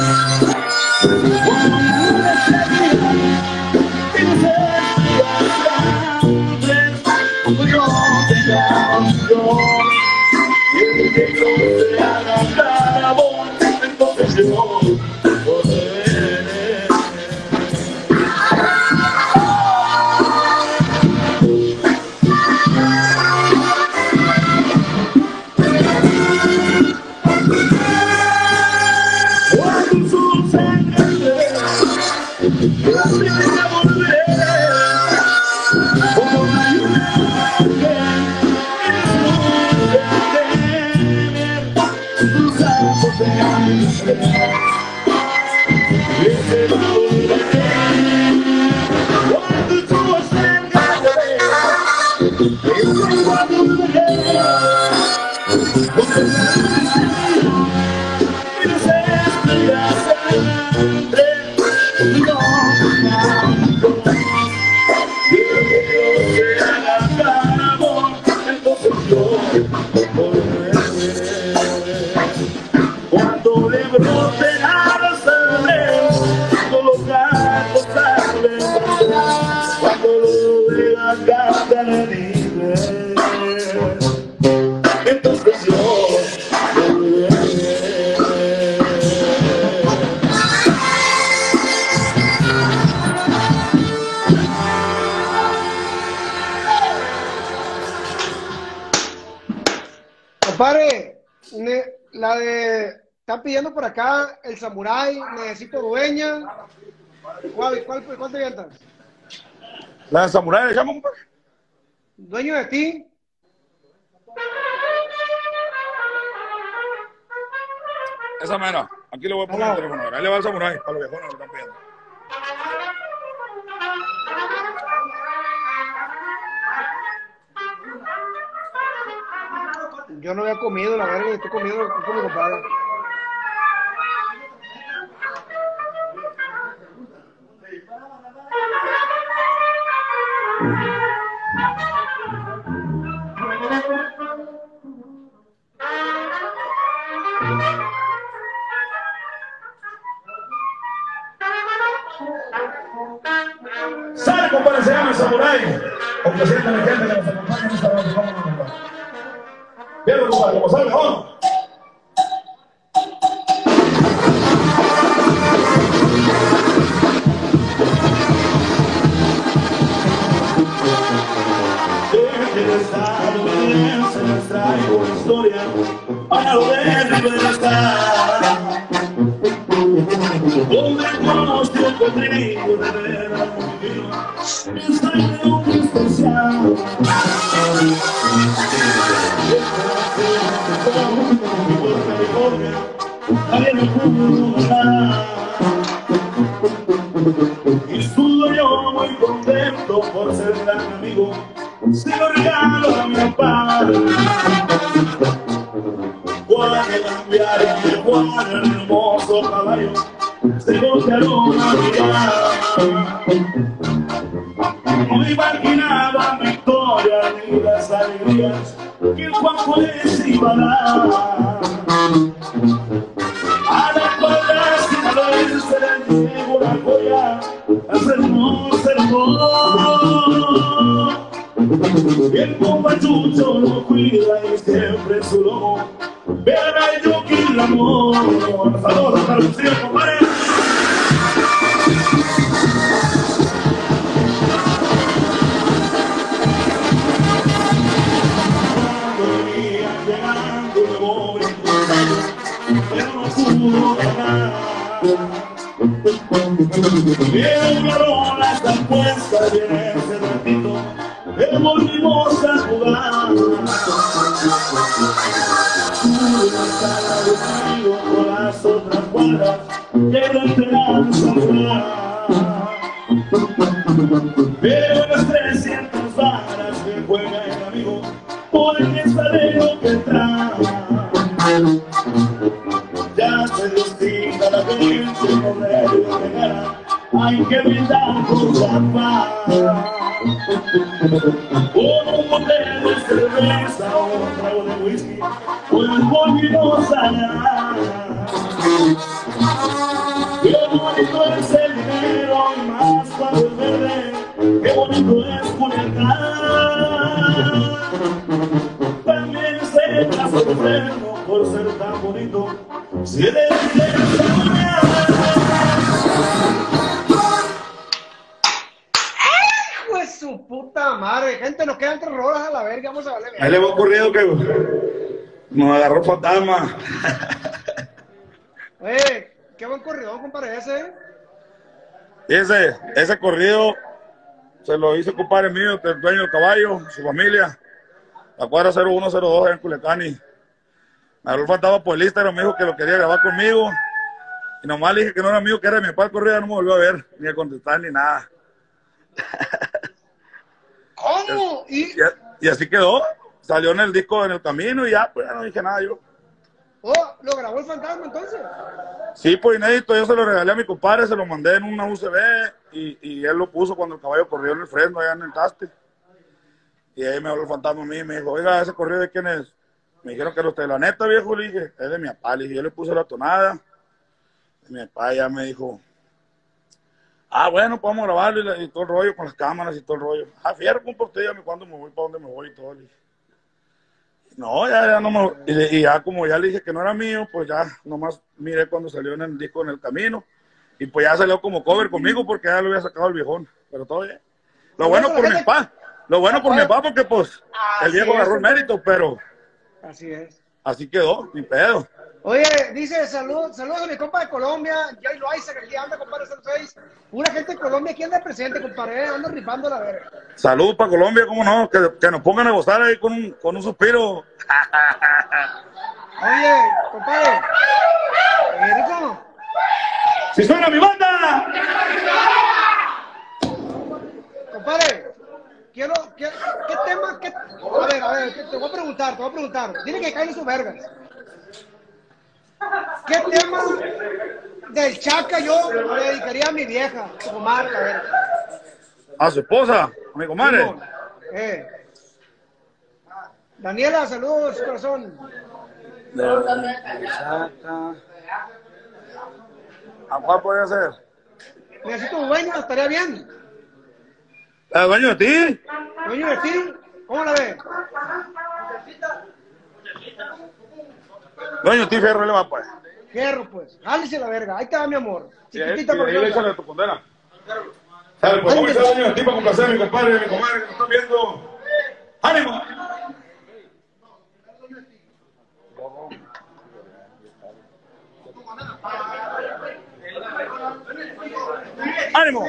Cuando le broten alas al mes, cuando los gatos salen, cuando lo vean cantar libre, entonces yo volveré. Compadre, la de... Están pidiendo por acá el samurái, necesito dueña. ¿Cuál, cuál, cuál te vientas? ¿La de samurái le llaman, compadre? ¿Dueño de ti? Esa mera. Aquí le voy a poner el teléfono ahora. Ahí le va el samurái. A los viejones lo están pidiendo. Yo no había comido, la verga, estoy comiendo con mi compadre. Sale, compadre, se llama el samurái. Porque siempre la gente que nos acompaña no sabe cómo nos acompaña. Bien, compadre, como sale, ¿no? Se nos trae una historia para lo de libertad, donde conoció conmigo de vera muy bien, esa es un especial. Por California, también no pudo volar, y estuve yo muy contento por ser gran amigo. Se lo regalo a mi papá. Juan el cambiar de Juan el hermoso caballo, se voltearon a mirar. No imaginaba victoria ni las alegrías que el Juanjo les iba a dar. A la cuadra sinaloense le llevo la joya, hacemos el gol. El compa Chucho lo cuida y siempre su lomo. Vean a Yuki el amor. Saludos para ustedes, compadre. Pero no pudo ganar. Pero una rola está puesta y en ese ratito le volvimos a jugar. Pudo estar aburrido con las otras cuadras que no entregan soplar. Pero las trescientas varas que juega el amigo por el estalero que trae. Ya se destina la gente con el que gana. Hay que brindar por papá. Con un botel de cerveza o un trago de whisky, pues volvimos a ganar. Qué bonito es el dinero y más cuando es verde. Qué bonito es Culiacán. También se casó enfermo por ser tan bonito. Si eres de esta mañana. ¡Hijo de su puta madre! Gente, nos quedan tres rolas a la verga, vamos a darle. Ahí le va ocurrido que nos agarró fantasma. Oye, qué buen corrido, compadre, ese. Ese, ese corrido se lo hizo compadre mío, el dueño del caballo, su familia. La cuadra cero uno cero dos en Culiacán. Y me agarró el fantasma por el Instagram, me dijo que lo quería grabar conmigo. Y nomás le dije que no era mío, que era de mi papá el corrido, no me volvió a ver, ni a contestar, ni nada. ¿Cómo? ¿Y? Y, y así quedó. Salió en el disco En el Camino y ya, pues ya no dije nada yo. Oh, ¿lo grabó el fantasma entonces? Sí, pues inédito, yo se lo regalé a mi compadre, se lo mandé en una U S B y, y él lo puso cuando el caballo corrió en el Fresno, allá en el Taste. Y ahí me habló el fantasma a mí y me dijo, oiga, ¿ese corrido de quién es? Me dijeron que los de la neta, viejo, le dije, es de mi papá, le dije, yo le puse la tonada. Y mi papá ya me dijo, ah, bueno, podemos grabarlo y, la, y todo el rollo con las cámaras y todo el rollo. Ah, fierro, compa, usted dígame cuándo me voy, para dónde me voy y todo. Le dije. No, ya, ya no me... Y, y ya como ya le dije que no era mío, pues ya nomás miré cuando salió en el disco En el Camino. Y pues ya salió como cover conmigo porque ya lo había sacado el viejón. Pero todo bien. Lo bueno por mi papá. Lo bueno por mi papá porque pues el viejo agarró el mérito, pero... Así es. Así quedó, ni pedo. Oye, dice, salud, saludos a mi compa de Colombia, Jay Loaiza, que aquí anda, compadre cero seis. Una gente de Colombia, ¿quién anda presente, compadre? Anda rifando la verga. Salud para Colombia, cómo no, que, que nos pongan a gozar ahí con un, con un suspiro. Oye, compadre, ¿qué rico? ¡Si suena mi banda! Compadre, quiero, ¿qué, qué tema? Qué, a ver, a ver, te voy a preguntar, te voy a preguntar. Dile que caen sus vergas. ¿Qué tema del Chaca yo le dedicaría a mi vieja, a su comadre, a ver? A su esposa, a mi comadre. Eh. Daniela, saludos, corazón. ¿A cuál podría ser? Necesito un dueño, estaría bien. ¿El dueño de ti? ¿Dueño de ti? ¿Cómo la ves? Dueño de ti, fierro, le va pues. Fierro, pues. Jálese la verga. Ahí te va mi amor. Chiquitita, y ahí, y ahí le échale tu condena. Sale, pues vamos a echar dueño de ti para complacer a mi compadre y a mi comadre que me están viendo. ¡Ánimo! ¡Ánimo!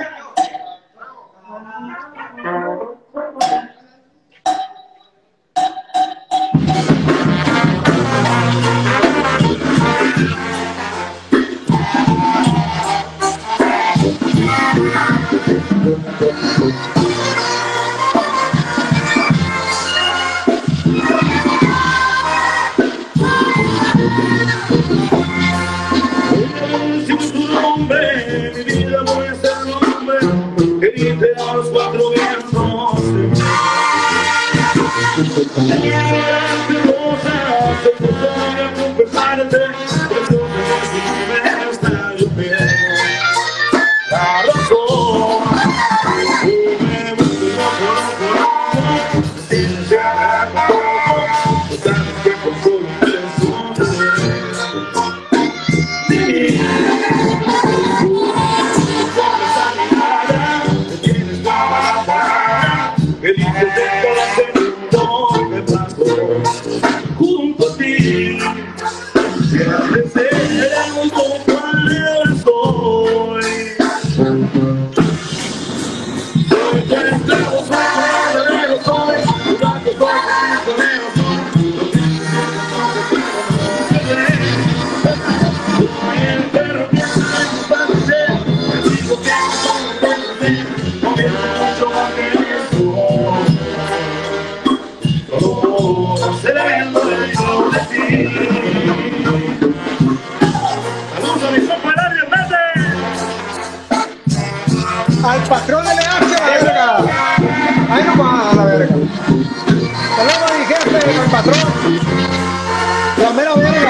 Mi vida voy a ser un hombre que dice a los cuatro vientos. Al patrón L H, la verga. Ahí nomás, a la verga. Saludos a mi jefe, al patrón. La mera verga.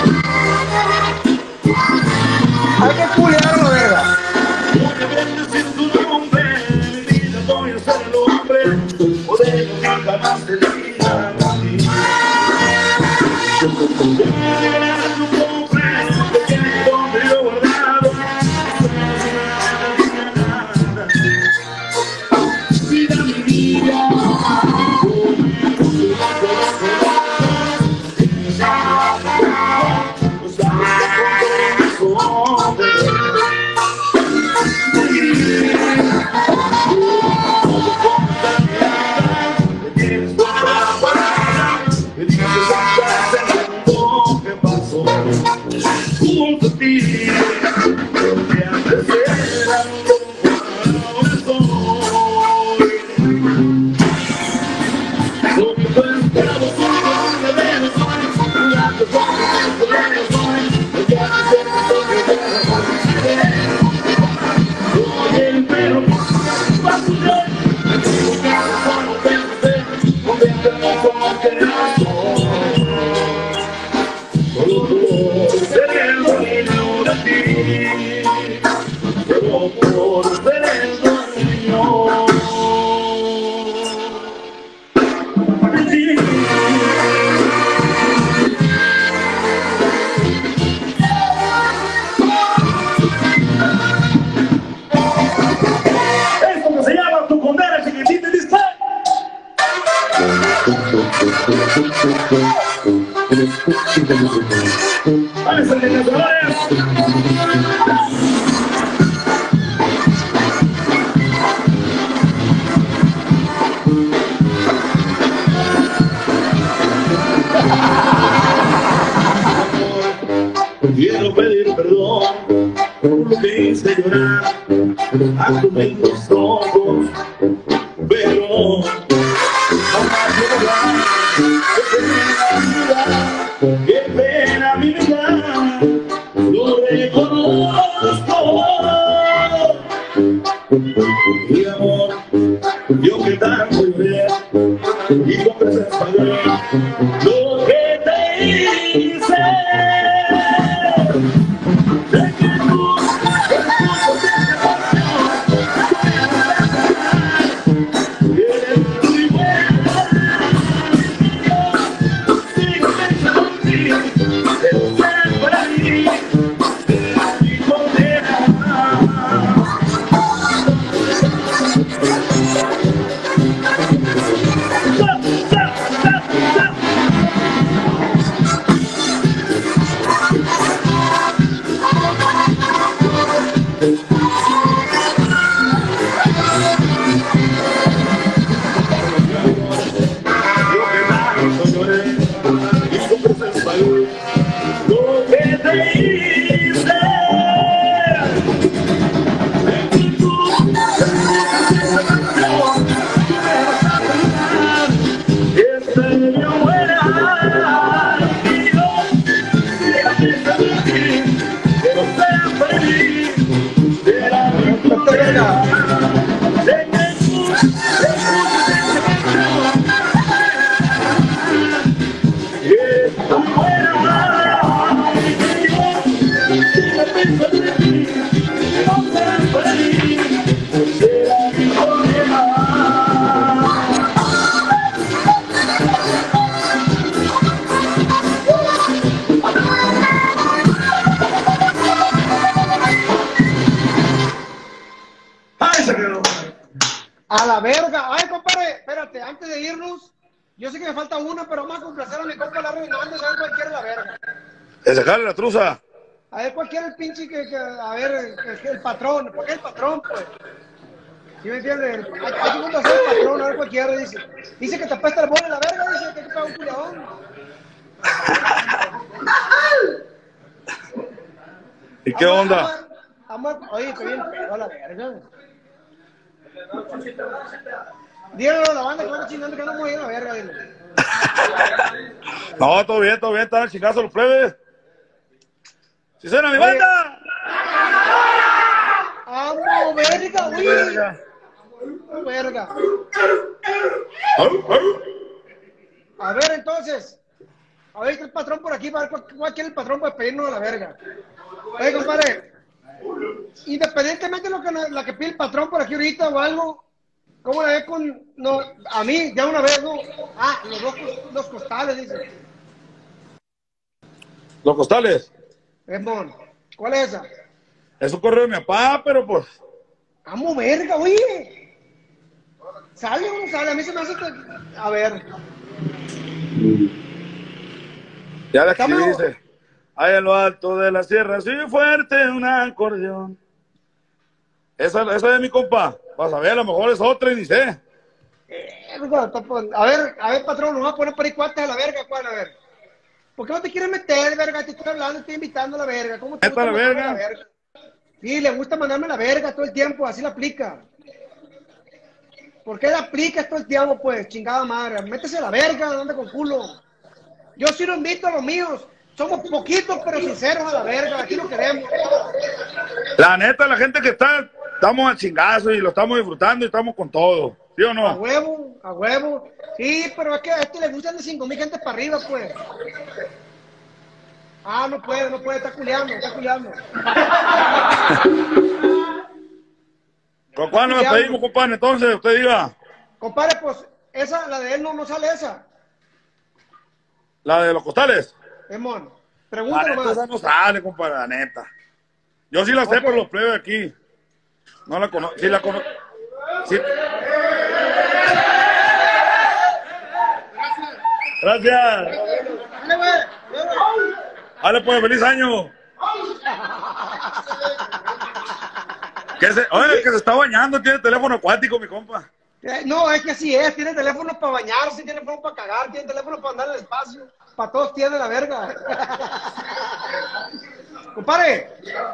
Hay que culiar a la verga. Quiero pedir perdón por lo que hice llorar a tus lindos ojos, pero jamás llorar. Qué pena mi vida, lo reconozco. Mi amor, yo que tanto lloré y con veces pagué lo que te hice. verga. Ay, compadre, espérate, antes de irnos, yo sé que me falta una, pero vamos a complacer a mi compa Larry. No andes a ver cuál quiere la verga. Ese jale la truza. A ver cuál quiere el pinche que, que a ver, el, el patrón. ¿Por qué el patrón, pues? ¿Sí me entiendes? Hay, hay que complacer al patrón, a ver cuál quiere, dice. Dice que te apesta el bol en la verga, dice que te paga un culiadón. ¿Y qué Amor, onda? amor, amor, oye, estoy bien pedo a la verga. Díganlo a la banda que van chingando que no me voy a la verga, dile. No, todo bien, todo bien, están chingazo los plebes. ¡Si suena mi banda! ¡Amo, verga, güey! Verga. Verga. A ver, entonces. A ver, el patrón por aquí, para ver cuál quiere el patrón para pedirnos a la verga. Oye, compadre, independientemente de lo que, la que pide el patrón por aquí ahorita o algo, ¿cómo la ves con, no, a mí, ya una vez, no? Ah, los dos, los costales, dice. ¿Los costales? Edmond, ¿cuál es esa? Es un correo de mi papá, pero pues... ¡Amo, verga, oye! ¿Sale o no sale? A mí se me hace que... A ver... Ya de aquí Dámelo. dice, ahí en lo alto de la sierra, sí fuerte un acordeón. Esa, esa es mi compa. Vas a ver, a lo mejor es otra y ni sé. A ver, a ver, patrón, nos vamos a poner por ahí cuartas a la verga, Juan, a ver. ¿Por qué no te quieres meter, verga? Te estoy hablando, te estoy invitando a la verga. ¿Cómo te ¿Neta gusta la mandarme verga? la verga? Sí, le gusta mandarme la verga todo el tiempo, así la aplica. ¿Por qué la aplicas todo el tiempo, pues? Chingada madre. Métese a la verga, anda con culo. Yo sí lo invito a los míos. Somos poquitos, pero sinceros a la verga. Aquí lo queremos. La neta, la gente que está, estamos al chingazo y lo estamos disfrutando y estamos con todo. ¿Sí o A no? huevo, a huevo. Sí, pero es que a este le gustan de cinco mil gente para arriba, pues. Ah, no puede, no puede, está culeando, está culeando. ¿Con cuál nos despedimos, compadre? Entonces, usted diga. Compadre, pues, esa, la de él no, no sale esa. ¿La de los costales? Emón, La pregúntalo neta, más. esa no sale, compadre, la neta. Yo sí la sé Ok. por los plebes aquí. No la conozco. Sí la conozco. Sí. Gracias. Dale, güey. Dale, pues, feliz año. Que se, oye, que se está bañando, tiene teléfono acuático, mi compa. Eh, No, es que así es, tiene teléfono para bañarse, tiene teléfono para cagar, tiene teléfono para andar en el espacio, para todos tiene la verga. Compadre,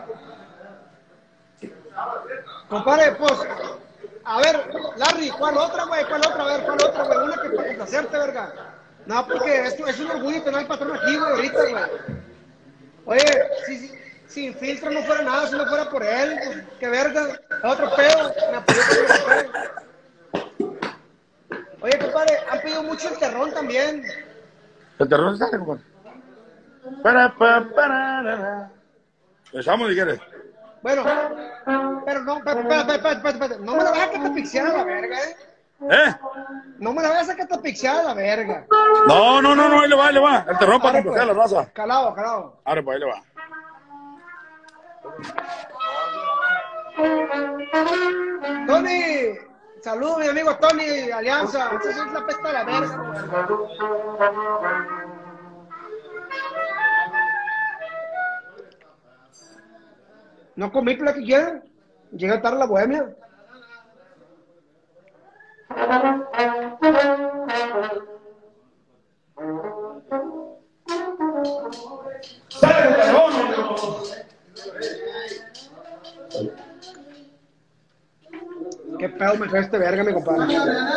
compadre, pues, a ver, Larry, ¿cuál otra, güey? ¿Cuál otra? A ver, ¿cuál otra, güey? Una que para complacerte, verga. No, porque esto es un orgullo tener al patrón aquí, güey, ahorita, güey. Oye, si, si, sin filtro no fuera nada, si no fuera por él, pues, qué verga, es otro pedo, me apoyó con otro pedo. Oye, compadre, han pedido mucho el terrón también. El terror sale, compadre. Para, para, para, para. Echamos si quieres. Bueno, pero no, espera, espera, espera, espera, espera, no me la vayas a catapixear a la verga, eh. ¿Eh? No me la vayas a catapixear a la verga. No, no, no, no, ahí le va, ahí le va. El terror para Arre, complacer a pues. la raza. Calado, calado. Ahora, pues ahí le va. Tony, saludos, mi amigo Tony, Alianza. Esa es la pesta de la verga, güey. No comí la que quieren. Llega tarde la bohemia. Qué pedo me trae este verga, mi compadre.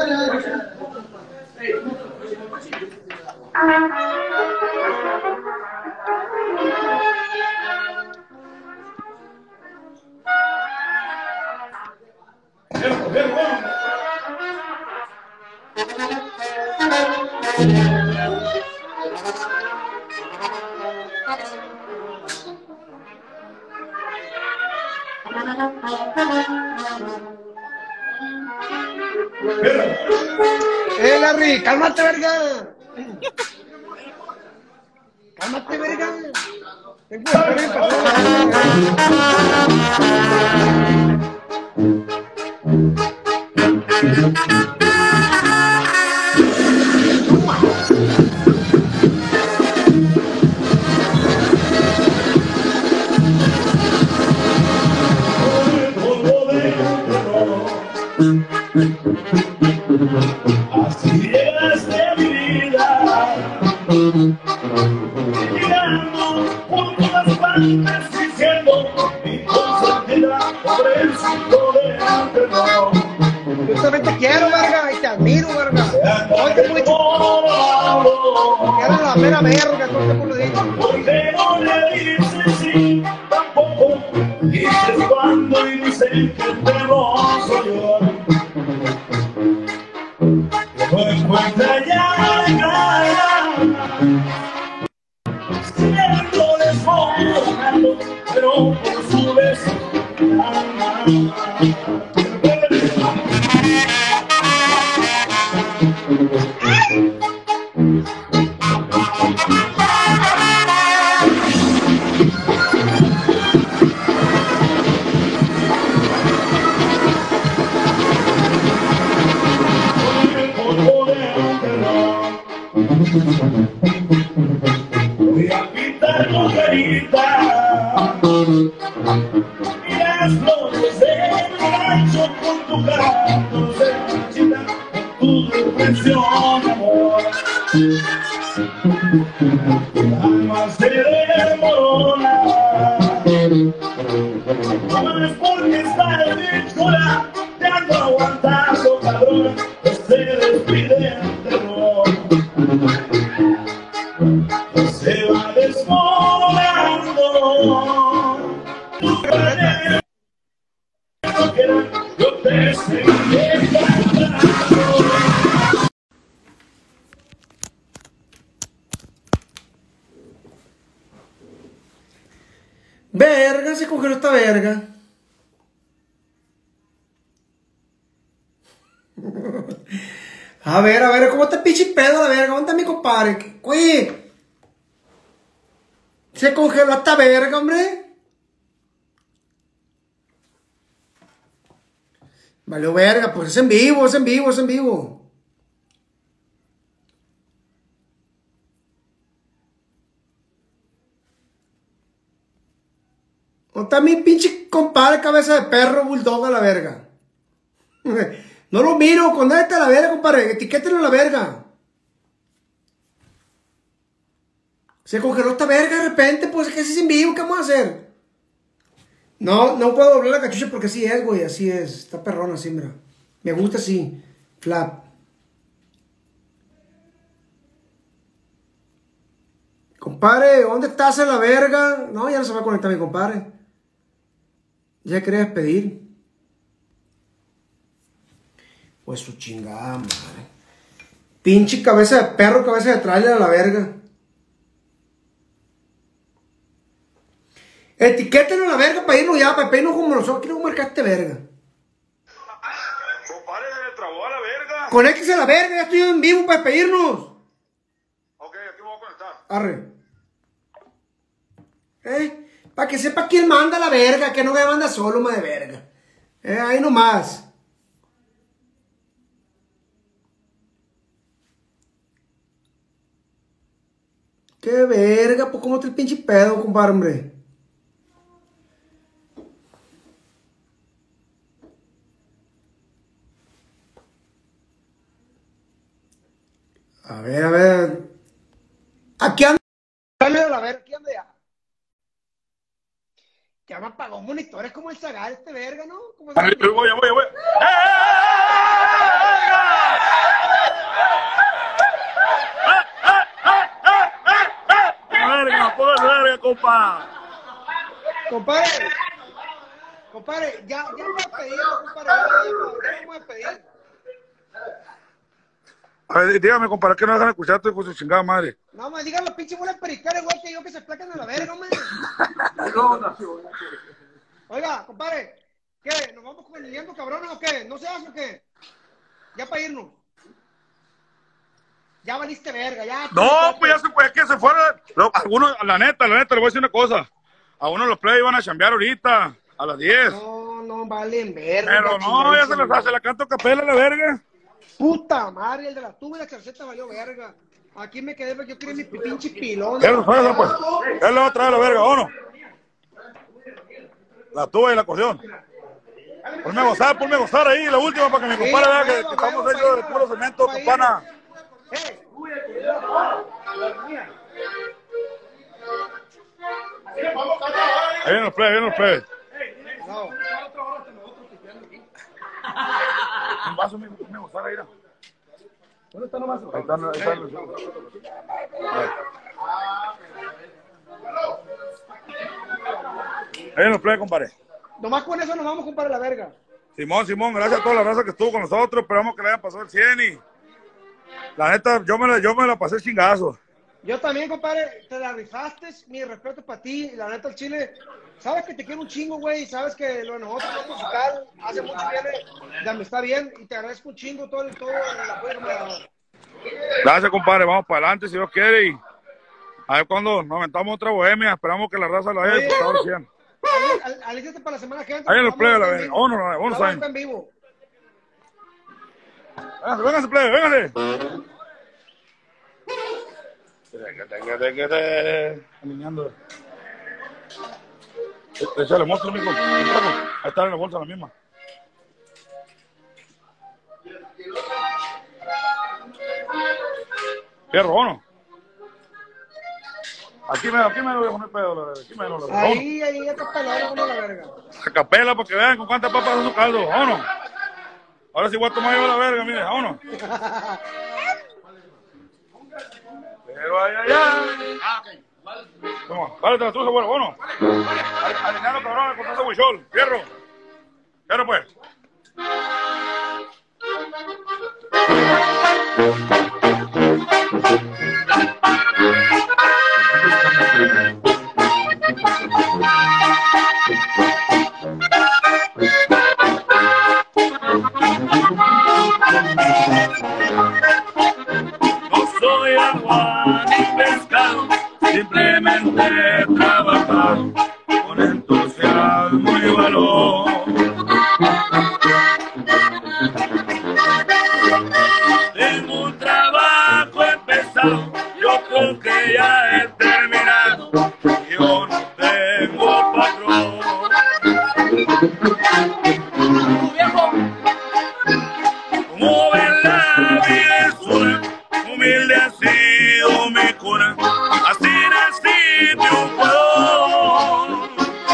Eh, Larry, cálmate, verga. Cálmate, verga. Tengo que Así llegaste a mi vida, mirando por todas partes, diciendo mi consentida sobre el cinto de terror. Yo también te quiero, verga, y te admiro, verga. Oye, mucho. Eres la mera verga, todo el mundo dice. Porque no le dices sí, tampoco dices cuando y dicen que el perro soy yo. Pues cuenta ya de cara, siendo desfogado, pero por su beso. Voy a pintar tu carita y las flores de mi rancho con tu cara, dulce marchita, con tu depresión, amor. El alma se desmorona, no es porque está bien sola, te ando aguantando, cabrón, que se despide el terror. Se va desmoronando tu cadera, yo te seguiré cantando. Verga, se congeló esta verga. A ver, a ver, ¿cómo está el pinche pedo la verga? ¿Dónde está mi compadre? Oye, se congeló esta verga, hombre. Valió verga, pues es en vivo, es en vivo, es en vivo. ¿Dónde está mi pinche compadre cabeza de perro bulldog a la verga? No lo miro, cuando está la verga, compadre, etiquétenlo a la verga. Se congeló esta verga de repente, pues que es en vivo, ¿qué vamos a hacer? No, no puedo doblar la cachucha porque así es, güey, así es. Está perrona así, mira. Me gusta así, flap. Compadre, ¿dónde estás a la verga? No, ya no se va a conectar mi compadre. Ya quería despedir. Pues su chingada madre. Pinche cabeza de perro, cabeza de trailer a la verga. Etiquétenlo a la verga para irnos ya, para irnos como nosotros. Quiero marcar este verga. Compadre, se le trabó a la verga. Conéctese a la verga, ya estoy en vivo para despedirnos. Ok, aquí me voy a conectar. Arre. Eh, para que sepa quién manda la verga, que no me manda solo, más de verga. Eh, ahí nomás. Qué verga, pues cómo está el pinche pedo, compadre, hombre. A ver, a ver. Aquí anda. Dale a la verga, aquí anda ya. Ya me apagó monitores como el Zagal, este verga, ¿no? Como Ay, yo voy, yo voy, yo voy. Verga, ponga verga, compa. Compadre, compadre, ya, ya me he pedido, compadre, ya, ya, ya me he pedido. A ver, dígame, compadre, que no dejan escuchar esto con su chingada madre. No, me digan los pinches bolas pericares, igual que yo, que se placan a la verga, hombre. Oiga, compadre, ¿qué? ¿Nos vamos conviviendo cabrones o qué? ¿No se hace o qué? Ya para irnos. Ya valiste verga, ya. No, pues ya se fue, es que se fueron. No, algunos, la neta, la neta, le voy a decir una cosa. A uno los play van a chambear ahorita, a las diez. No, no valen verga. Pero no, ya se la, se la canto capela la verga. Puta madre, el de la tuba y la calceta valió verga. Aquí me quedé, yo quería mi pinche pilón. ¿Qué pues? ¿Qué le va a traer la verga, o no? La tuba y la acordeón. Ponme a gozar, ponme a gozar ahí, la última para que mi compadre vea que, que estamos hechos de puro cemento, campana. Ahí vienen los plebes, vienen los plebes. Un vaso, mi, ponme a gozar ahí. ¿Dónde están los vasos? Ahí están, ahí están los vasos. Ahí vienen los plebes, compadre. Nomás con eso nos vamos a comprar la verga. Simón, Simón, gracias a toda la raza que estuvo con nosotros. Esperamos que le hayan pasado el cien y la neta, yo me la, yo me la pasé chingazo. Yo también, compadre, te la rifaste, mi respeto para ti. La neta, el Chile, sabes que te quiero un chingo, güey. Sabes que lo de nosotros, lo musical, hace mucho bien, de amistad bien. Y te agradezco un chingo todo el, todo el apoyo que me ha dado. Gracias, compadre. Vamos para adelante, si Dios quiere. Y a ver cuando nos aventamos otra bohemia. Esperamos que la raza la haya disfrutado al cien. Alístate para la semana que entra. Ahí en los plebes, la verga. Vámonos, vámonos ahí. En vivo. Véngase, véngase, plebe, véngase. Alineando. Échale, muestra, mijo. Ahí está en la bolsa la misma. Fierro, ¿o no? Aquí me, aquí me lo dejo, no hay pedo, la verga. Aquí me lo dejo. Ahí, ahí, esta pelada con la verga. A capela para que vean con cuántas papas hace su caldo, vámonos. Ahora sí voy a tomar yo la verga, mire, vámonos. Pero ay, ay, ay. Ah, ok. Toma, párate la truza, bueno, vámonos. Alineando, cabrón, con ese huichol. Fierro. Fierro, pues. No soy agua ni pescado, simplemente trabajar con entusiasmo y valor. Tengo un trabajo empezado, yo creo que ya he terminado, yo no tengo patrón. Como ven, la vida es una, humilde ha sido mi cuna, así nací triunfador.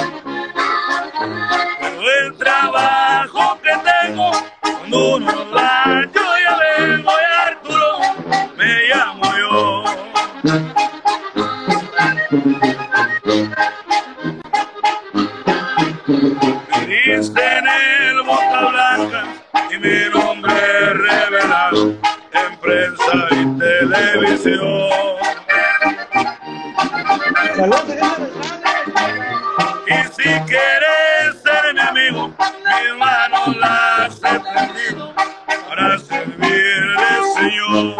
Pero el trabajo que tengo, cuando uno da, yo ya vengo de Arturo, me llamo yo. Me dicen el Bota Blanca y mi nombre es revelado en prensa y televisión. Y si quieres ser mi amigo, mis manos las he prendido para servirle, Señor.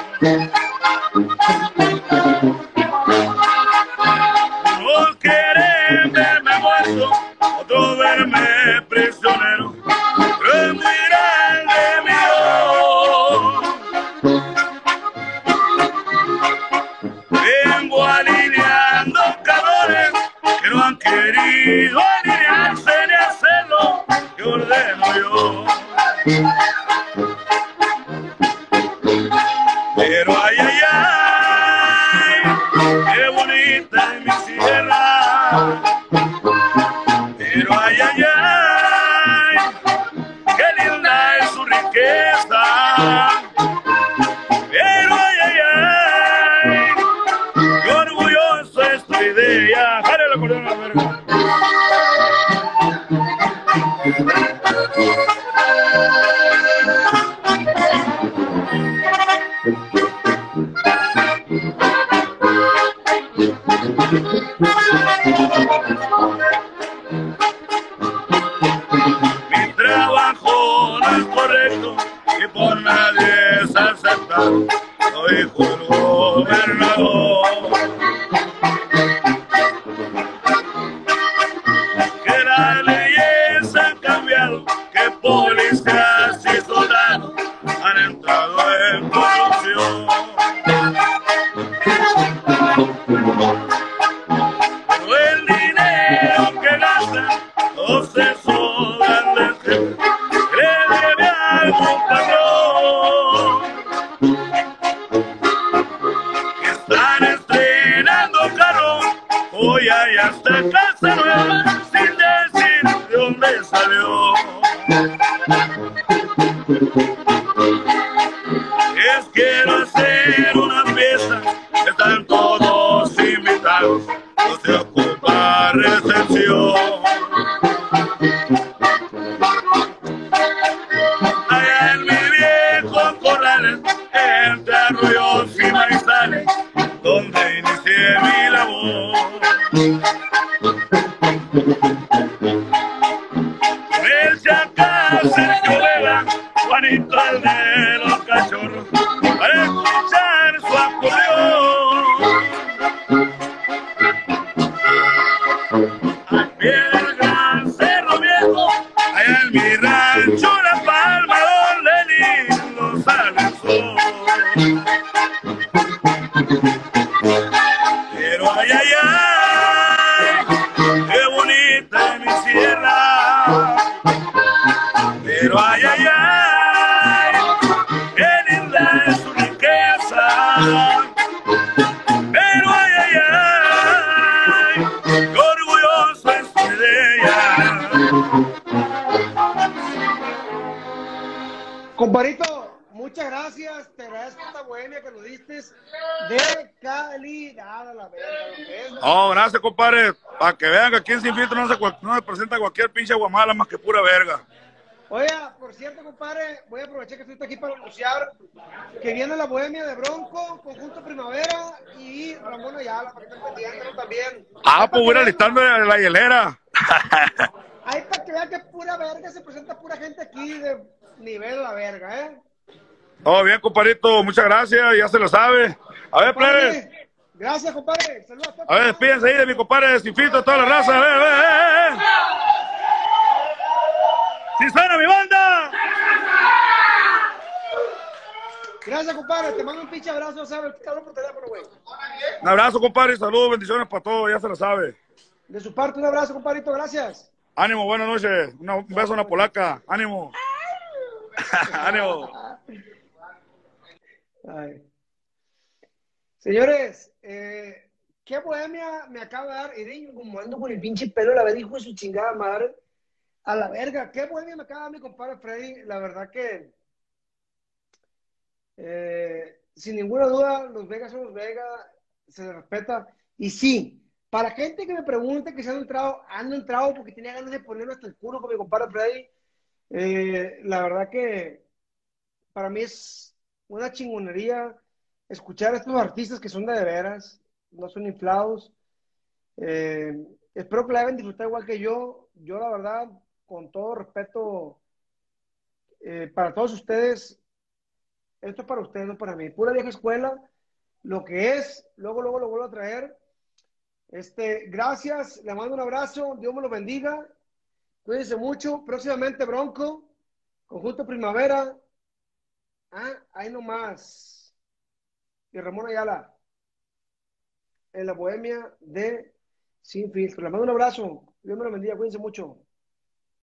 Unos quieren verme muerto, otros verme prisionero, pero es muy grande mi Dios. Vengo alineando cabrones que no han querido alinearse ni hacerlo que ordeno yo. Pero ay, ay, ay, qué bonita es mi sierra. Pero ay, ay, ay, qué linda es su riqueza. Pero ay, ay, ay, qué orgulloso estoy de ella. Jale la acordeón a la verga. Mi trabajo no es correcto y por nadie es aceptado. Soy hijo del gobernador. Que las leyes han entrado en corrupción. Pero el dinero que gastan los esos grandes jefes le debe a algún patrón. Que están estrenando carro, hoy hay hasta casa nueva sin decir de dónde salió. Les quiero hacer una fiesta, están todos invitados, no se ocupa recepción. Allá en mi viejo corrales, entre arroyos y maizales, donde inicié mi labor. El chacal Sergio Vega, Juanito el de los cachorros, para escuchar su acordeón. Al pie del gran Cerro Viejo, allá en mi rancho La Palma, donde lindo sale el sol. Pero ay, ay, ay, qué bonita es mi sierra. Pero ay, ay, ay, qué linda es su riqueza. Pero ay, ay, ay, qué orgulloso estoy de ella. Comparito, muchas gracias. Te agradezco esta bohemia que nos diste de calidad a la verga. Lo que es. No, gracias, compadre. Para que vean que aquí en Sin Filtro no se, no se presenta cualquier pinche guamala más que pura verga. Oye, por cierto, compadre, voy a aprovechar que estoy aquí para anunciar que viene la bohemia de Bronco, Conjunto Primavera y Ramón Ayala, para que estén pendientes, ¿no? También. Ah, Ahí pues para voy que alistando vean- la hielera. Ahí para que vean que pura verga, se presenta pura gente aquí de nivel a la verga, ¿eh? Todo bien, compadrito. Muchas gracias. Ya se lo sabe. A ver, plebes. Compadre, gracias, compadre. Saludos a todos. A ver, despídense ahí de mi compadre de Sin Filtro, toda la raza. A ver, a ver, a ver. ¡Sí suena mi banda! Gracias, compadre. Te mando un pinche abrazo, ¿sabes? Te hablo por teléfono, güey. Un abrazo, compadre. Saludos, bendiciones para todos. Ya se lo sabe. De su parte, un abrazo, compadrito. Gracias. Ánimo, buenas noches. Una- un beso a una polaca. Ánimo. Ánimo. Ay. Señores, eh, ¿qué bohemia me acaba de dar? Y digo, como ando con el pinche pelo, la verdad, hijo de su chingada madre. A la verga, ¿qué bohemia me acaba de dar mi compadre Freddy? La verdad que, eh, sin ninguna duda, los Vegas son los Vegas, se les respeta. Y sí, para gente que me pregunte que se han entrado, han entrado porque tenía ganas de ponerme hasta el culo con mi compadre Freddy. Eh, la verdad que para mí es una chingonería escuchar a estos artistas que son de, de veras, no son inflados. Eh, espero que la hayan disfrutado igual que yo. Yo, la verdad, con todo respeto, eh, para todos ustedes, esto es para ustedes, no para mí. Pura vieja escuela, lo que es, luego, luego lo vuelvo a traer. Este, gracias, le mando un abrazo, Dios me lo bendiga. Cuídense mucho. Próximamente Bronco, Conjunto Primavera. Ah, ahí nomás. Y Ramón Ayala, en la bohemia de Sin Filtro. Les mando un abrazo. Dios me lo bendiga. Cuídense mucho.